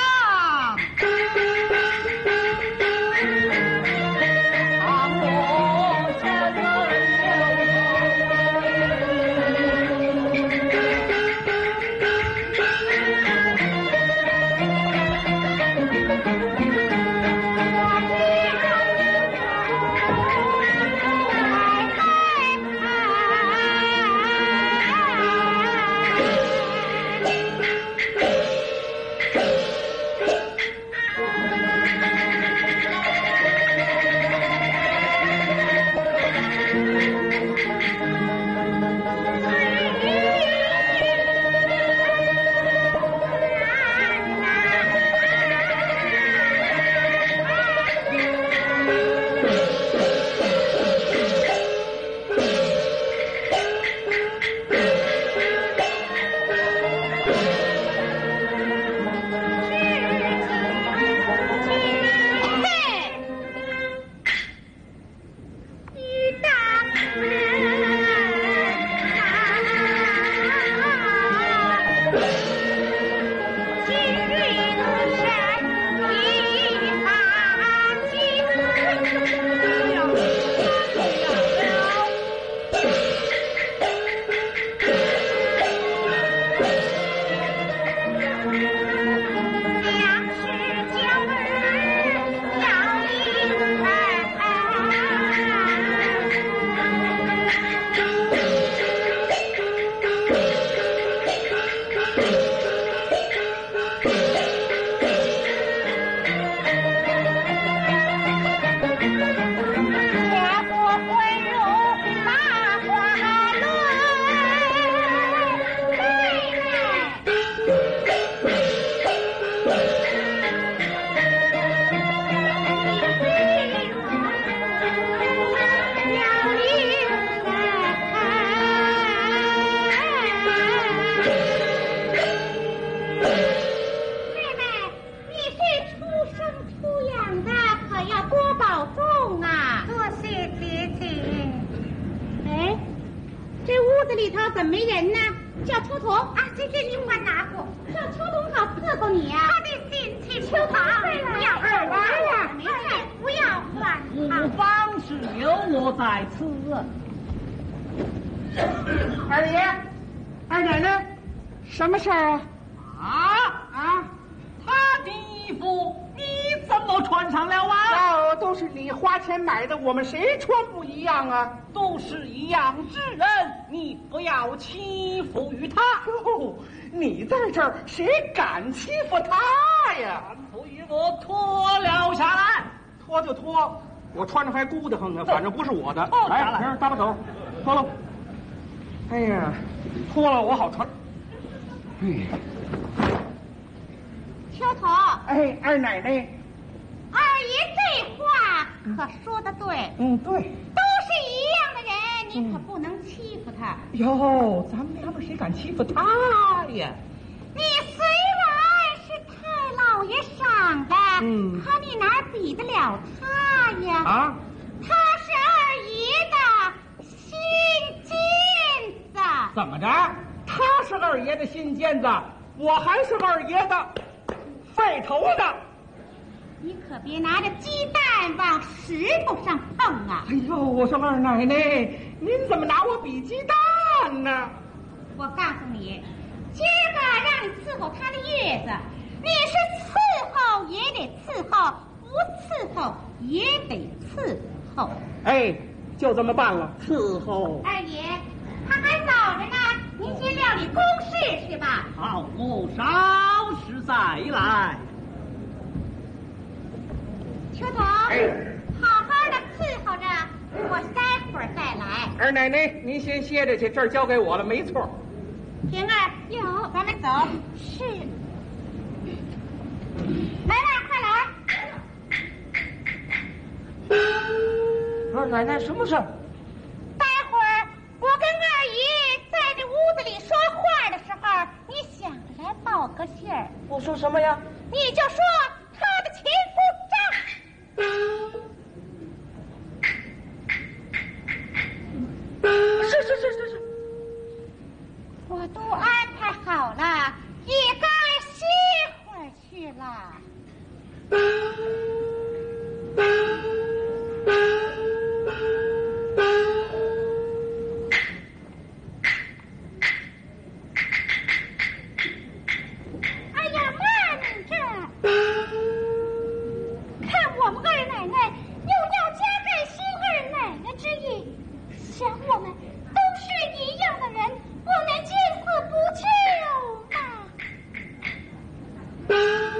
二爷，二奶奶，什么事儿啊？ 他的衣服你怎么穿上了啊？ 都是你花钱买的，我们谁穿不一样啊？ 都是一样之人，你不要欺负于他。 你在这儿，谁敢欺负他呀？ 不与我脱了下来， 脱就脱，我穿着还咕得慌呢，反正不是我的。 来， 搭把手，脱了。哎呀，脱了我好穿。 秋头， 哎，二奶奶， 二爷这话可说得对。 对， 都是一样的人，你可不能欺负他。 哟，咱们娘们谁敢欺负他呀？ 你虽然是太老爷赏的，可你哪比得了他呀？他是二爷的新尖子。 怎么着？他是二爷的新尖子，我还是二爷的废头子。 你可别拿着鸡蛋往石头上碰啊！ 哎呦，我说二奶奶，您怎么拿我比鸡蛋呢？ 我告诉你，今儿个让你伺候他的月子，你是伺候也得伺候，不伺候也得伺候。 哎，就这么办了，伺候。 二爷，他还早着呢，您先料理公事去吧。 好，我稍时再来。 哎， 好好的伺候着，我待会儿再来。 二奶奶，您先歇着去，这儿交给我了，没错。 平儿，有，咱们走。是。来啦，快来！ 二奶奶，什么事儿？ 待会儿我跟二姨在这屋子里说话的时候，你想着来报个信儿。 我说什么呀？ 你就说他的前夫张。是。我都安排好了，也该歇会儿去了。哎呀，慢着！看我们二奶奶又要加盖新二奶奶之意，想我们都是一样的人，不能见死不救嘛。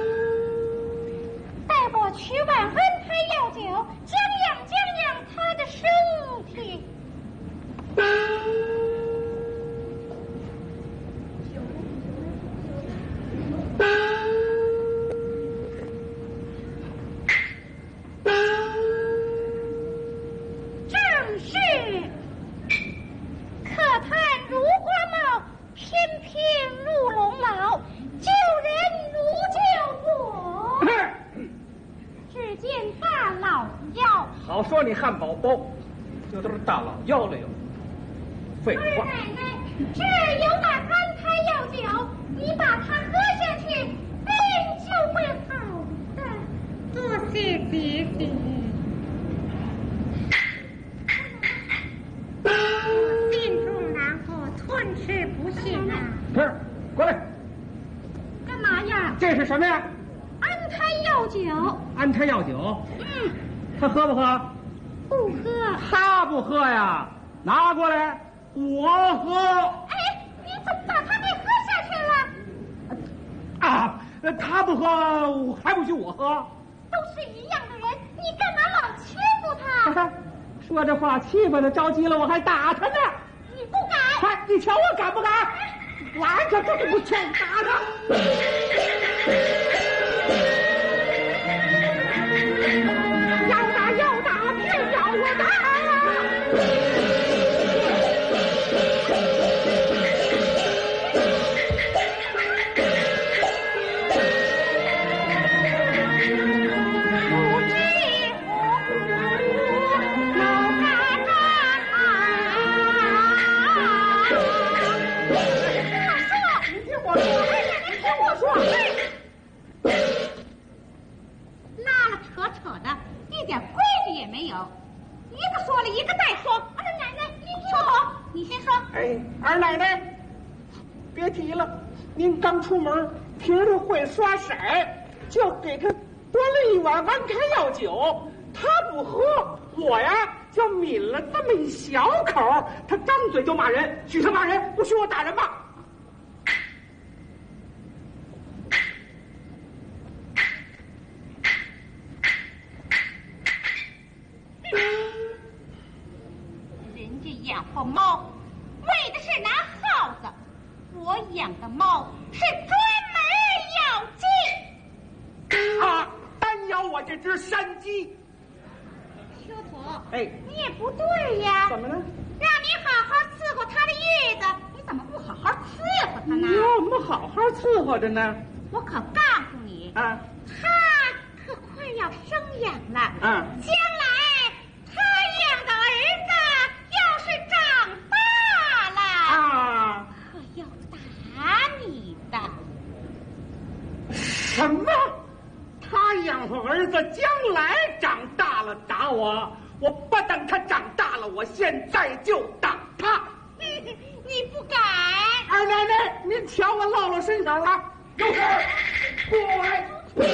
待我取碗安胎药酒，将养他的身体。正是可叹如花帽，偏偏入龙脑，救人如救我。只见大老妖， 好说你汉堡包，这都是大老妖了哟。废二话。 奶奶，这儿有碗安胎药酒，你把它喝下去，病就会好的。多谢姐姐。我心中难过，吞吃不下啊。 不是，过来， 干嘛呀？ 这是什么呀？ 安胎药酒。 安胎药酒。他喝不喝？ 不喝。 他不喝呀，拿过来，我喝。 哎，你怎么把它给喝下去了？ 啊，他不喝，还不许我喝？ 都是一样的人，你干嘛老欺负他？ 说这话气愤的着急了，我还打他呢。 你不敢？ 哎，你瞧我敢不敢？来，这不欠打他。要打，偏要我打呀！二奶奶，别提了，您刚出门，平儿会刷色，就给他端了一碗安胎药酒，他不喝，我呀就抿了这么一小口，他张嘴就骂人，许他骂人，不许我打人吧？ 人家养活猫，为的是拿耗子，我养的猫是专门要鸡。 啊，单咬我这只山鸡。 修图， 哎， 你也不对呀。 怎么了？ 让你好好伺候他的月子，你怎么不好好伺候他呢？ 我们好好伺候着呢。 我可告诉你， 啊， 他可快要生养了。将来他养的儿子要是长大了，可要打你的。 什么？他养活儿子，将来长大了打我？我不等他长大了，我现在就打他。 你不敢？ 二奶奶，您瞧我落了身手了，有事过来。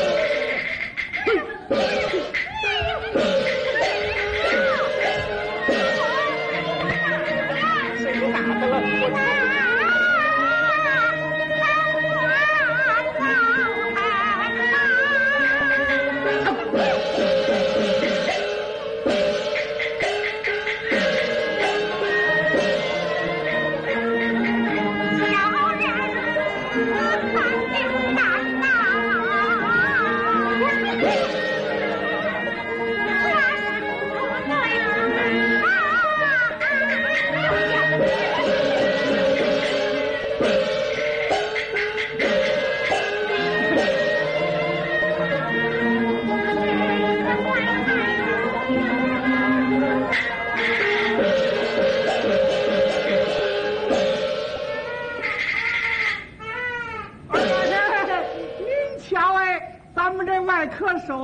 谁打他了？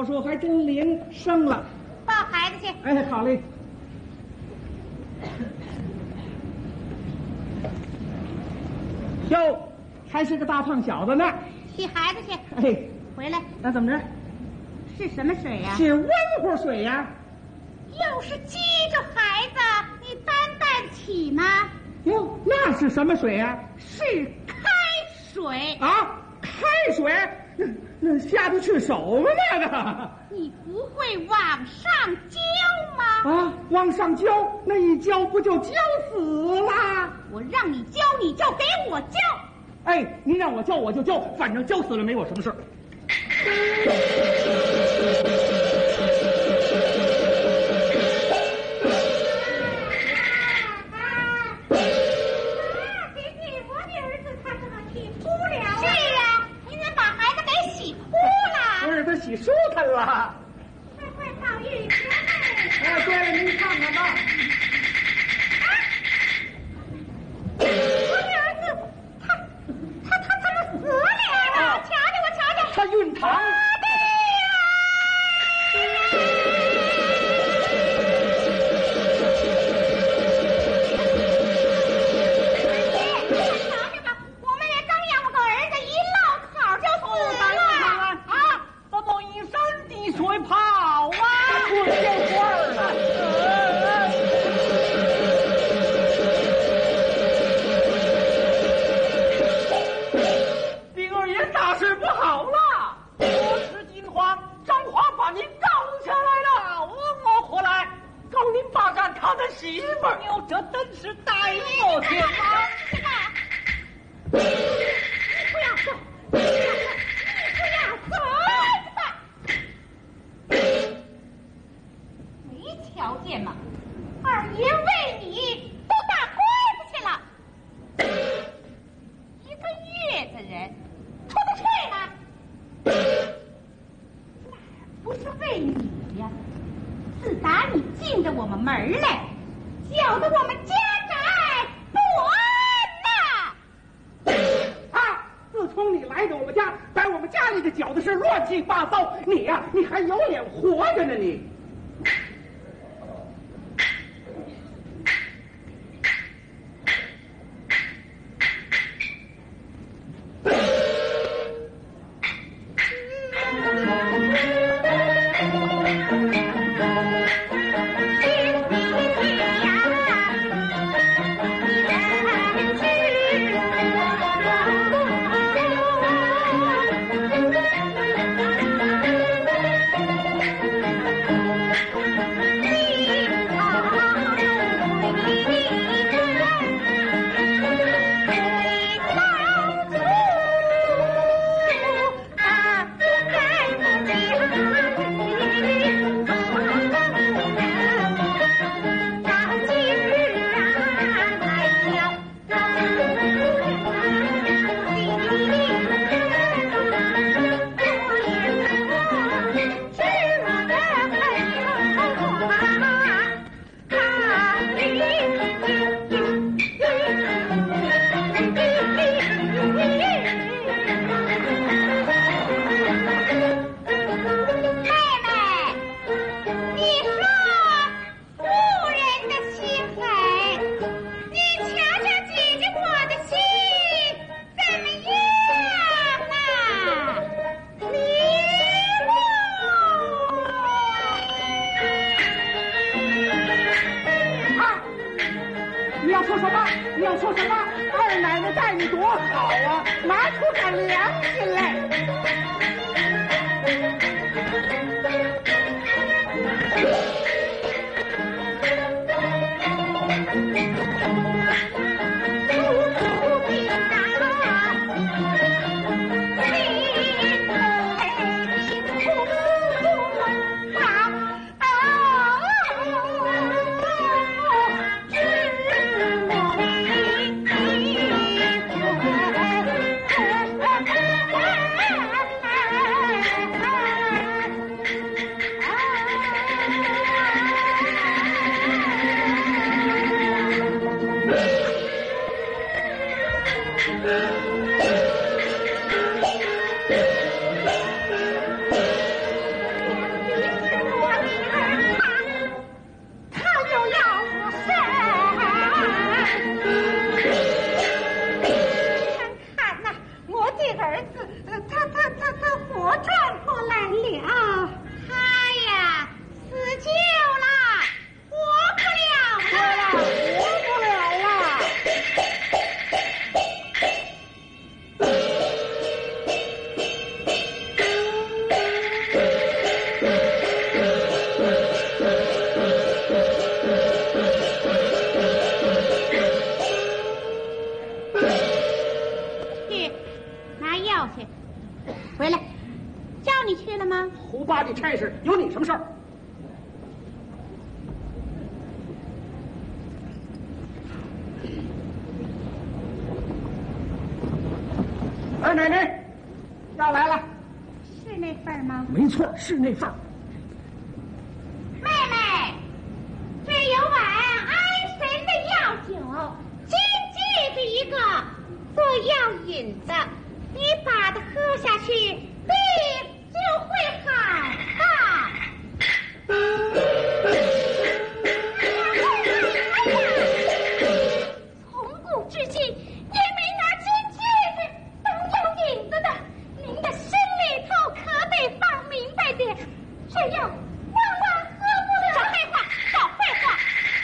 小时候还真灵，生了。 抱孩子去。 哎，好嘞。哟，还是个大胖小子呢。 洗孩子去。 哎， 回来。 那怎么着？ 是什么水呀？ 是温乎水呀。 要是激着孩子，你担起吗？ 哟，那是什么水呀？ 是开水啊，开水，那下得去手吗？那个， 你不会往上浇吗？ 啊，往上浇，那一浇不就浇死了？ 我让你浇，你就给我浇。 哎，你让我浇我就浇，反正浇死了没我什么事。洗舒坦了， 快快到浴室来！ 哎，对了，您看看吧。 我的儿子，他怎么死了？我瞧瞧， 他晕堂。媳妇儿，哟，这真是大冒险啊！ 你不要走，你不要走！没条件嘛，二爷为你都打官司去了，1个月的人出得去吗？不是为你呀，自打你进着我们门来，搅得我们家宅不安呐！ 啊！自从你来到我们家，把我们家里的搅的是乱七八糟，你呀，你还有脸活着呢你？ 事，有你什么事儿？二奶奶，药来了。 是那份吗？ 没错，是那份。 妹妹，这有碗安神的药酒，金记的一个做药引子，你把它喝下去，病就会好的。从古至今也没拿金戒指当药引子的，您的心里头可得放明白点，这药万万喝不了。少废话，少废话。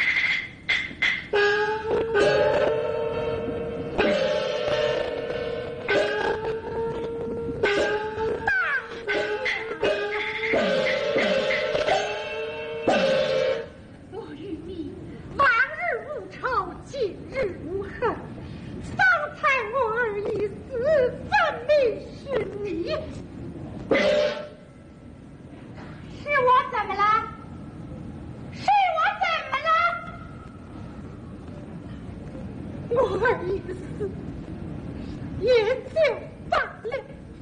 我与你往日无仇，今日无恨。方才我儿已死，分明是你。是我怎么了？是我怎么了？我儿已死，也就罢了。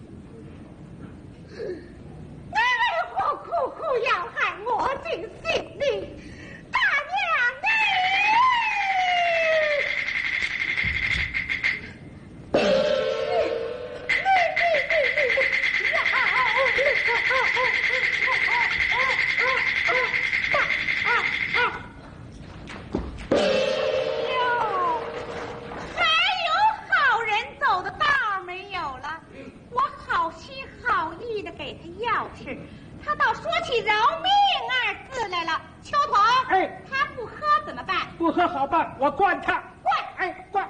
你为何苦苦要害我的性命？大娘还有好人走的道没有了？我好心好意的给他药吃，他倒说起饶命二字来了。秋桐， 哎， 他不喝怎么办？ 不喝好办，我灌他。 灌， 哎，灌。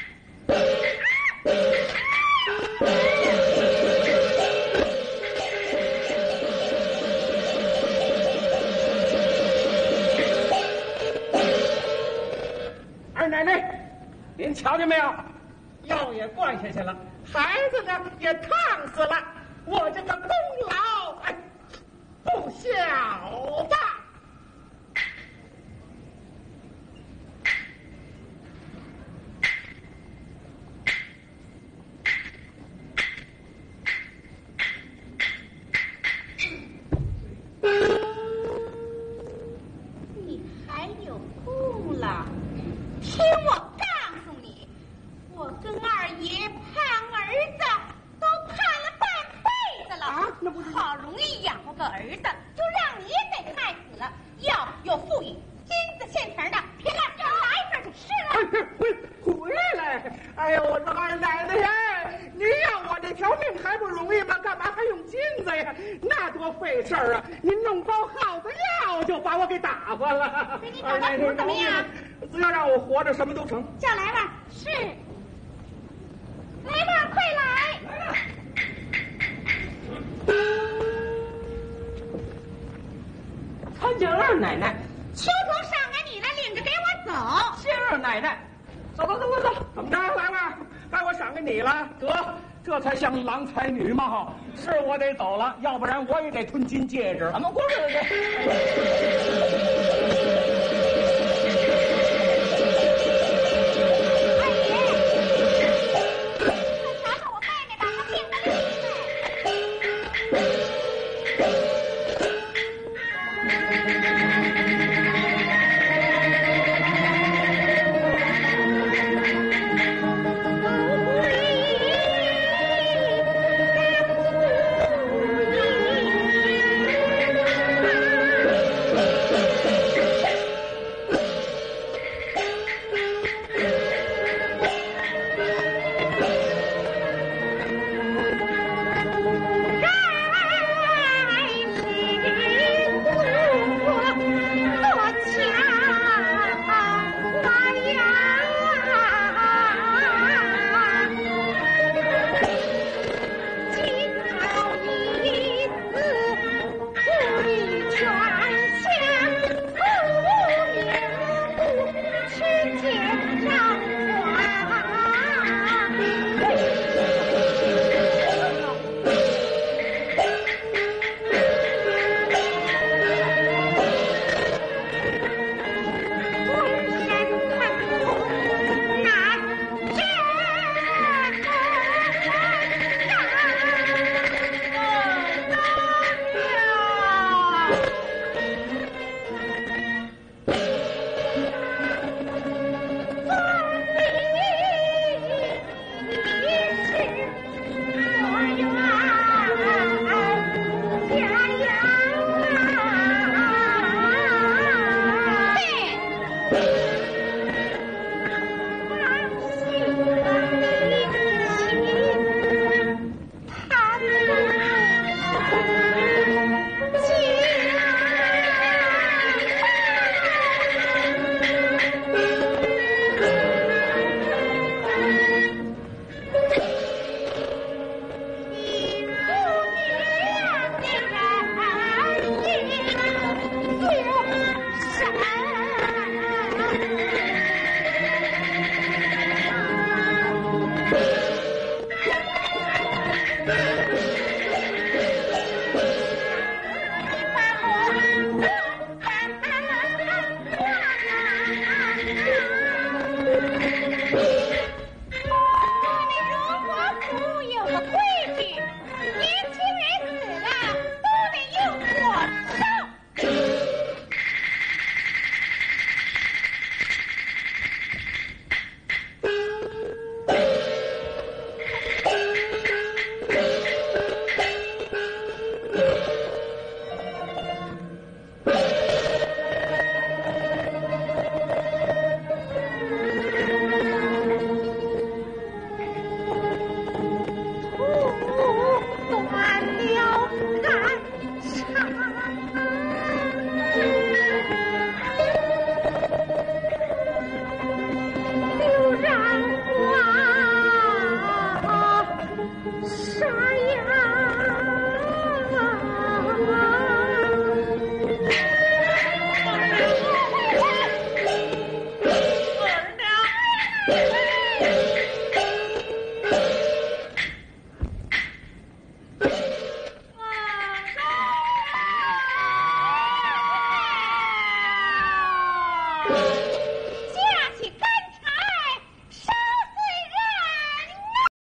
二奶奶，您瞧见没有？药也灌下去了，孩子呢也烫死了，我这个功劳哎不小吧？ 你还有功劳？听我告诉你，我跟二爷盼儿子都盼了半辈子了啊那不是好容易养活个儿子，就让你给害死了。药有赋予金子现成的，别乱叫来一份就是了。 回来！哎呦，我说二奶奶呀，你要我这条命还不容易吗？干嘛还用金子呀？那多费事儿啊！您弄包耗子药就把我给打发了。 给你打发不怎么样？ 只要让我活着，什么都成。 叫来吧，是，来吧，快来！ 来了。参见二奶奶。 秋桐上来，你来领着给我走。 谢二奶奶。走，怎么着？来吧，该我赏给你了。得，这才像郎才女貌。是我得走了，要不然我也得吞金戒指。怎么过日子？ 二爷，快瞧瞧我妹妹吧，她病得厉害。